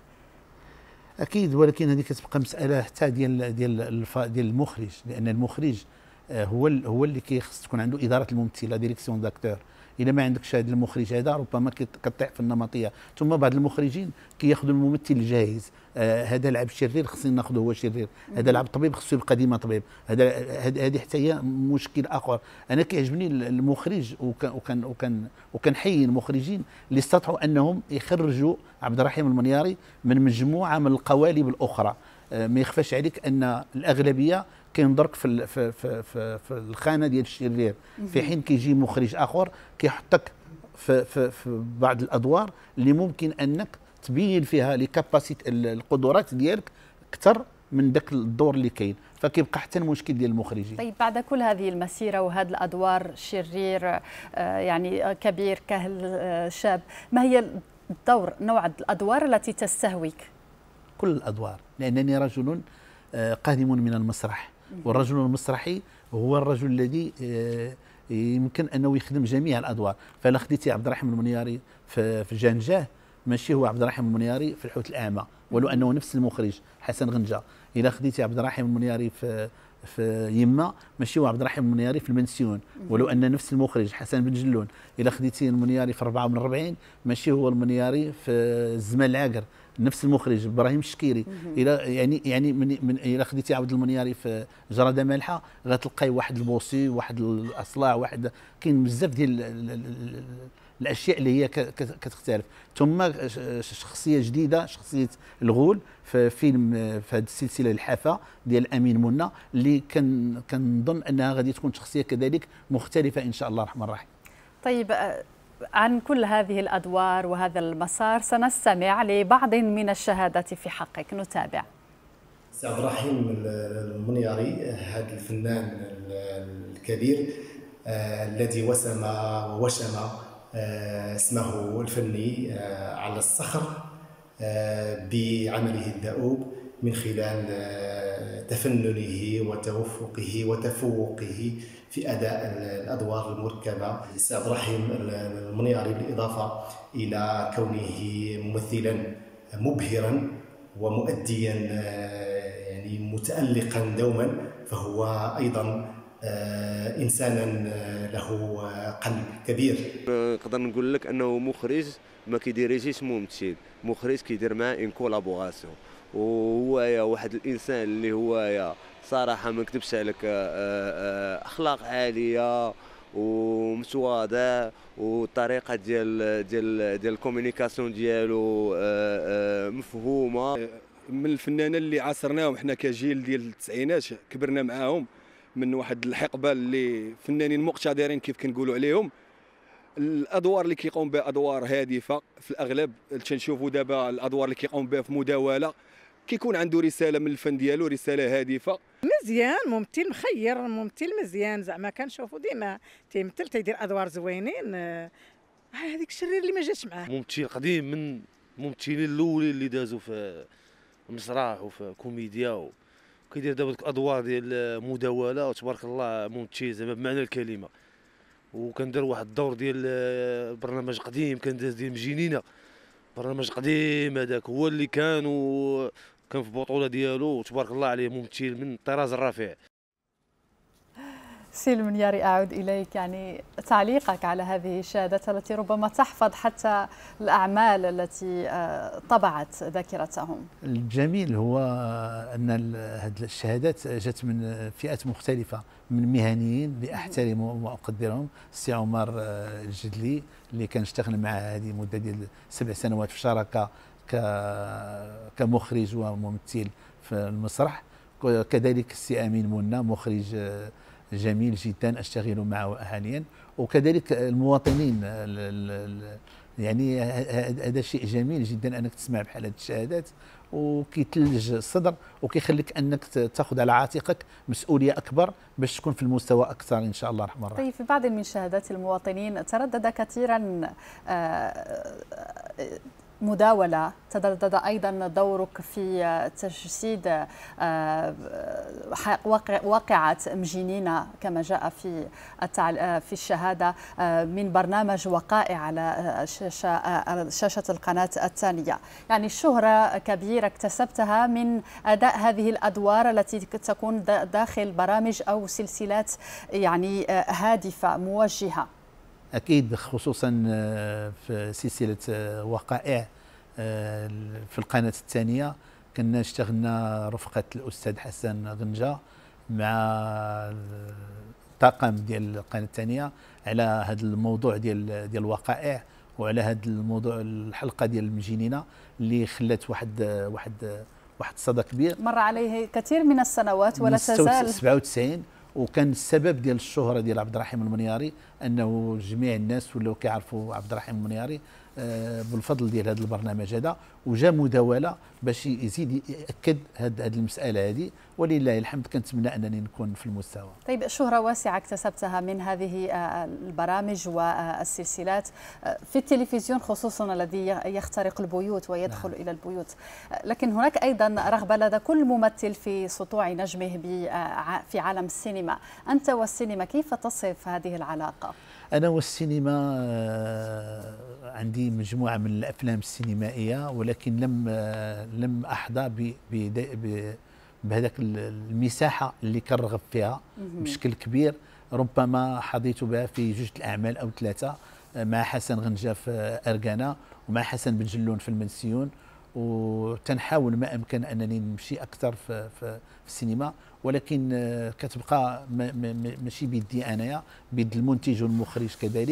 أكيد، ولكن هذه كتبقى مسألة حتى ديال ديال ديال المخرج، لأن المخرج هو هو اللي كيخص تكون عنده إدارة الممثل، ديريكسيون داكتور. إذا ما عندكش هذا المخرج هذا ربما كتطيح في النمطيه. ثم بعض المخرجين كياخذوا الممثل الجاهز، آه هذا لعب شرير خصني ناخذه هو شرير، هذا لعب طبيب خصو يبقى ديما طبيب. هذا هذه حتى هي مشكل اخر. انا كيعجبني المخرج وكان وكان وكان وكنحيي المخرجين اللي استطاعوا انهم يخرجوا عبد الرحيم المنياري من مجموعه من القوالب الاخرى. آه ما يخفاش عليك ان الاغلبيه كينضرك في في في في, في الخانه ديال الشرير، في حين كيجي مخرج اخر كيحطك في, في في بعض الادوار اللي ممكن انك تبين فيها لي كاباسيتي القدرات ديالك اكثر من ذاك الدور اللي كاين، فكيبقى حتى المشكل ديال المخرجين. طيب بعد كل هذه المسيره وهذه الادوار، شرير يعني كبير كهل شاب، ما هي الدور نوع الادوار التي تستهويك؟ كل الادوار، لانني رجل قادم من المسرح، والرجل المسرحي هو الرجل الذي يمكن انه يخدم جميع الادوار. فلا خديتي عبد الرحيم المنياري في في جانجاه ماشي هو عبد الرحيم المنياري في الحوت الاعمى، ولو انه نفس المخرج حسن غنجه. الا خديتي عبد الرحيم المنياري في في يما ماشي هو عبد الرحيم المنياري في المنسيون، ولو ان نفس المخرج حسن بن جلون. الا خديتي المنياري في أربعة من أربعين ماشي هو المنياري في الزمان العاقر، نفس المخرج ابراهيم الشكيري. الى يعني يعني من, من الى خديتي عبد المنياري في جرده مالحه غتلقاي واحد البوصي، واحد الاصلاع، واحد كاين بزاف ديال الاشياء اللي هي كتختلف. ثم شخصيه جديده، شخصيه الغول في فيلم في هذه السلسله الحافه ديال امين منى، اللي كان كنظن انها غادي تكون شخصيه كذلك مختلفه ان شاء الله الرحمن الرحيم. طيب، عن كل هذه الادوار وهذا المسار سنستمع لبعض من الشهادات في حقك، نتابع. سي عبد الرحيم المنياري، هذا الفنان الكبير آه الذي وسم ووشم آه اسمه الفني آه على الصخر آه بعمله الدؤوب من خلال آه تفننه وتوفقه وتفوقه في أداء الأدوار المركبة. سي عبد الرحيم المنياري بالإضافة إلى كونه ممثلا مبهرا ومؤديا يعني متألقا دوما، فهو أيضا إنسانا له قلب كبير. نقدر نقول لك أنه مخرج ما كيديريجيش ممثل، مخرج كيدير معاه ان كولابوراسيون، وهو واحد الإنسان اللي هو صراحة ما نكذبش عليك أخلاق عالية ومتواضع، والطريقه ديال ديال ديال الكومونيكاسيون ديالو مفهومه. من الفنانين اللي عاصرناهم حنا كجيل ديال التسعينات، كبرنا معاهم من واحد الحقبه اللي فنانين مقتدرين كيف كنقولوا عليهم. الادوار اللي كيقوم بها ادوار هادفه في الاغلب، تنشوفوا دابا الادوار اللي كيقوم بها في مداوله كيكون عنده رساله من الفن ديالو، رساله هادفه. مزيان، ممثل مخير، ممثل مزيان، زعما كنشوفوا ديما تيمثل تيدير ادوار زوينين. هذيك الشرير اللي ما جاتش معاه. ممثل قديم من الممثلين الاولين اللي دازوا في المسرح وفي كوميديا، وكيدير دابا الادوار ديال مداوله، وتبارك الله ممثل زعما بمعنى الكلمه. وكندير واحد الدور ديال برنامج قديم كان داز ديال مجنينه، برنامج قديم هذاك هو اللي كان وكان في بطوله ديالو، وتبارك الله عليه ممثل من الطراز الرفيع. سي المنياري، أعود إليك، يعني تعليقك على هذه الشهادات التي ربما تحفظ حتى الأعمال التي طبعت ذاكرتهم. الجميل هو أن هذه الشهادات جت من فئات مختلفة من مهنيين اللي أحترمهم وأقدرهم. السي عمر الجدلي اللي كان اشتغل مع هذه مدة ديال سبع سنوات في شراكة كمخرج وممثل في المسرح. كذلك السي أمين منى، مخرج جميل جدا اشتغل معه حاليا. وكذلك المواطنين، يعني هذا شيء جميل جدا انك تسمع بحال هذه الشهادات، وكيتلج الصدر وكيخليك انك تاخذ على عاتقك مسؤوليه اكبر باش تكون في المستوى اكثر ان شاء الله الرحمن الرحيم. طيب، في بعض من شهادات المواطنين تردد كثيرا مداولة، تردد أيضا دورك في تجسيد واقعة مجنينة كما جاء في في الشهادة من برنامج وقائع على شاشة شاشة القناة الثانية. يعني الشهرة كبيرة اكتسبتها من أداء هذه الأدوار التي تكون داخل برامج أو سلسلات يعني هادفة موجهة. أكيد، خصوصا في سلسلة وقائع في القناة الثانية كنا اشتغلنا رفقة الأستاذ حسن غنجة مع الطاقم ديال القناة الثانية على هذا الموضوع ديال ديال الوقائع، وعلى هذا الموضوع الحلقة ديال المجنينة اللي خلات واحد واحد واحد الصدى كبير. مر عليه كثير من السنوات ولا تزال. سبعة وتسعين، وكان السبب ديال الشهره ديال عبد الرحيم المنياري انه جميع الناس ولاو كيعرفوا عبد الرحيم المنياري بالفضل ديال هذا البرنامج هذا، وجا مداوله باش يزيد ياكد هذه المساله هذه، ولله الحمد كنتمنى انني نكون في المستوى. طيب، شهره واسعه اكتسبتها من هذه البرامج والسلسلات في التلفزيون خصوصا الذي يخترق البيوت ويدخل نعم. الى البيوت، لكن هناك ايضا رغبه لدى كل ممثل في سطوع نجمه في عالم السينما. انت والسينما كيف تصف هذه العلاقه؟ أنا والسينما عندي مجموعة من الأفلام السينمائية، ولكن لم لم أحظى بهذاك المساحة اللي كنرغب فيها بشكل كبير. ربما حظيت بها في جوج الأعمال أو ثلاثة، مع حسن غنجة في أركانا ومع حسن بن جلون في المنسيون، وتنحاول ما أمكن أنني نمشي أكثر في, في, في السينما، ولكن كتبقى ماشي بيدي انايا، بيد المنتج والمخرج كذلك.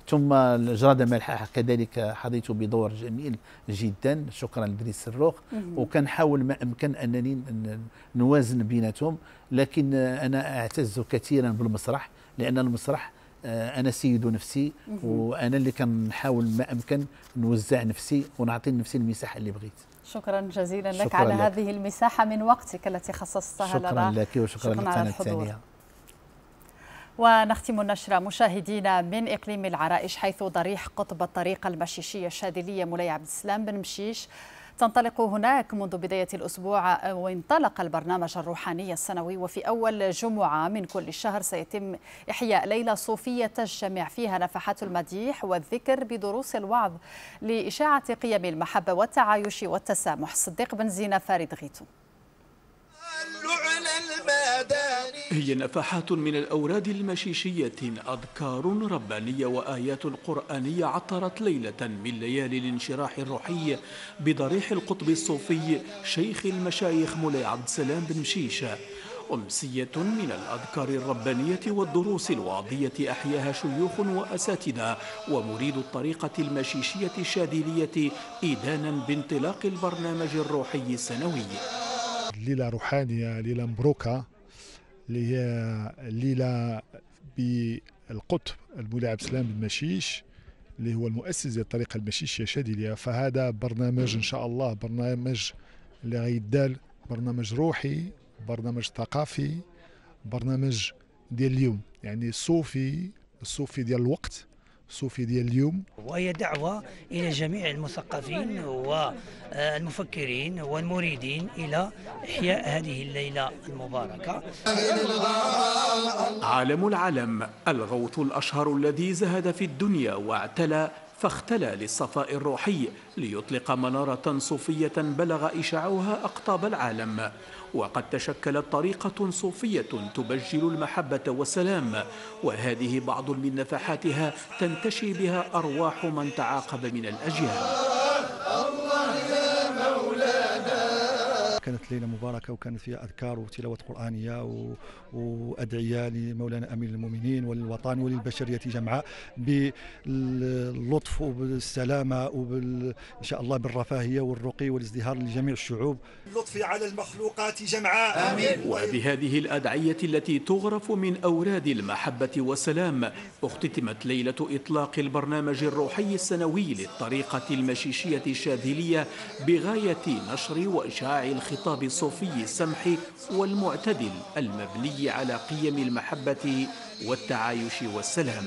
ثم الجرادة مالحة كذلك حظيت بدور جميل جدا، شكرا لدريس الروخ. وكنحاول ما أمكن أنني نوازن بيناتهم، لكن أنا أعتز كثيرا بالمسرح، لأن المسرح أنا سيد نفسي، وأنا اللي كنحاول ما أمكن نوزع نفسي ونعطي نفسي المساحة اللي بغيت. شكرا جزيلا لك شكرا على لك. هذه المساحة من وقتك التي خصصتها لنا. شكرا لك وشكرا للقناة الثانية. ونختم النشرة مشاهدينا من إقليم العرائش، حيث ضريح قطب الطريقة المشيشية الشاذلية مولاي عبد السلام بن مشيش تنطلق هناك منذ بداية الأسبوع، وانطلق البرنامج الروحاني السنوي، وفي أول جمعة من كل شهر سيتم إحياء ليلة صوفية تجتمع فيها نفحات المديح والذكر بدروس الوعظ لإشاعة قيم المحبة والتعايش والتسامح. صديق بن زينة، فارد غيتو. هي نفحات من الأوراد المشيشية، أذكار ربانية وآيات قرآنية عطرت ليلة من ليالي الانشراح الروحي بضريح القطب الصوفي شيخ المشايخ مولاي عبد السلام بن مشيشة. أمسية من الأذكار الربانية والدروس الوعظية أحياها شيوخ وأساتذة ومريد الطريقة المشيشية الشاذلية إيدانا بانطلاق البرنامج الروحي السنوي. ليلة روحانية، ليلة مبروكة، اللي هي ليلة بالقطب المولاي عبد السلام بن مشيش اللي هو المؤسس للطريقة المشيشية الشاذلية. فهذا برنامج إن شاء الله برنامج اللي غيدار برنامج روحي، برنامج ثقافي، برنامج ديال اليوم، يعني الصوفي الصوفي ديال الوقت، الصوفي ديال اليوم. وهي دعوة إلى جميع المثقفين والمفكرين والمريدين إلى إحياء هذه الليلة المباركة. عالم العلم، الغوث الأشهر الذي زهد في الدنيا واعتلى فاختلى للصفاء الروحي ليطلق منارة صوفية بلغ إشعاعها أقطاب العالم. وقد تشكلت طريقة صوفية تبجل المحبة والسلام، وهذه بعض من نفحاتها تنتشي بها أرواح من تعاقب من الأجيال. كانت ليلة مباركة وكانت فيها أذكار وتلاوة قرآنية وأدعية لمولانا أمير المؤمنين وللوطن وللبشرية جمعاء باللطف وبالسلامة وبال إن شاء الله بالرفاهية والرقي والازدهار لجميع الشعوب. اللطف على المخلوقات جمعاء. آمين. وبهذه الأدعية التي تغرف من أوراد المحبة والسلام اختتمت ليلة إطلاق البرنامج الروحي السنوي للطريقة المشيشية الشاذلية بغاية نشر وإشاع الخطاب الصوفي السمح والمعتدل المبني على قيم المحبة والتعايش والسلام.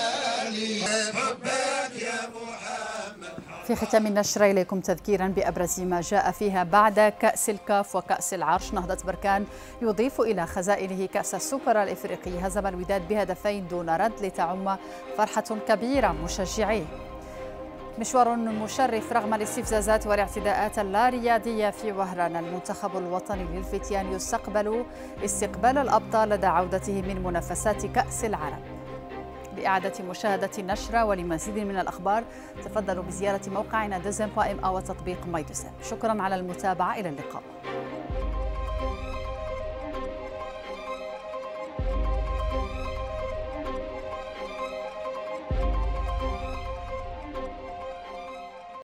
في ختام النشرة إليكم تذكيرا بأبرز ما جاء فيها. بعد كأس الكاف وكأس العرش، نهضة بركان يضيف إلى خزائنه كأس السوبر الإفريقي. هزم الوداد بهدفين دون رد لتعم فرحة كبيرة مشجعيه. مشوار مشرف رغم الاستفزازات والاعتداءات اللا رياضية في وهران. المنتخب الوطني للفتيان يستقبل استقبال الأبطال لدى عودته من منافسات كأس العالم. لإعادة مشاهدة النشرة ولمزيد من الأخبار تفضلوا بزيارة موقعنا دوزن بوائم أو تطبيق ماي دوزن. شكرا على المتابعة، إلى اللقاء.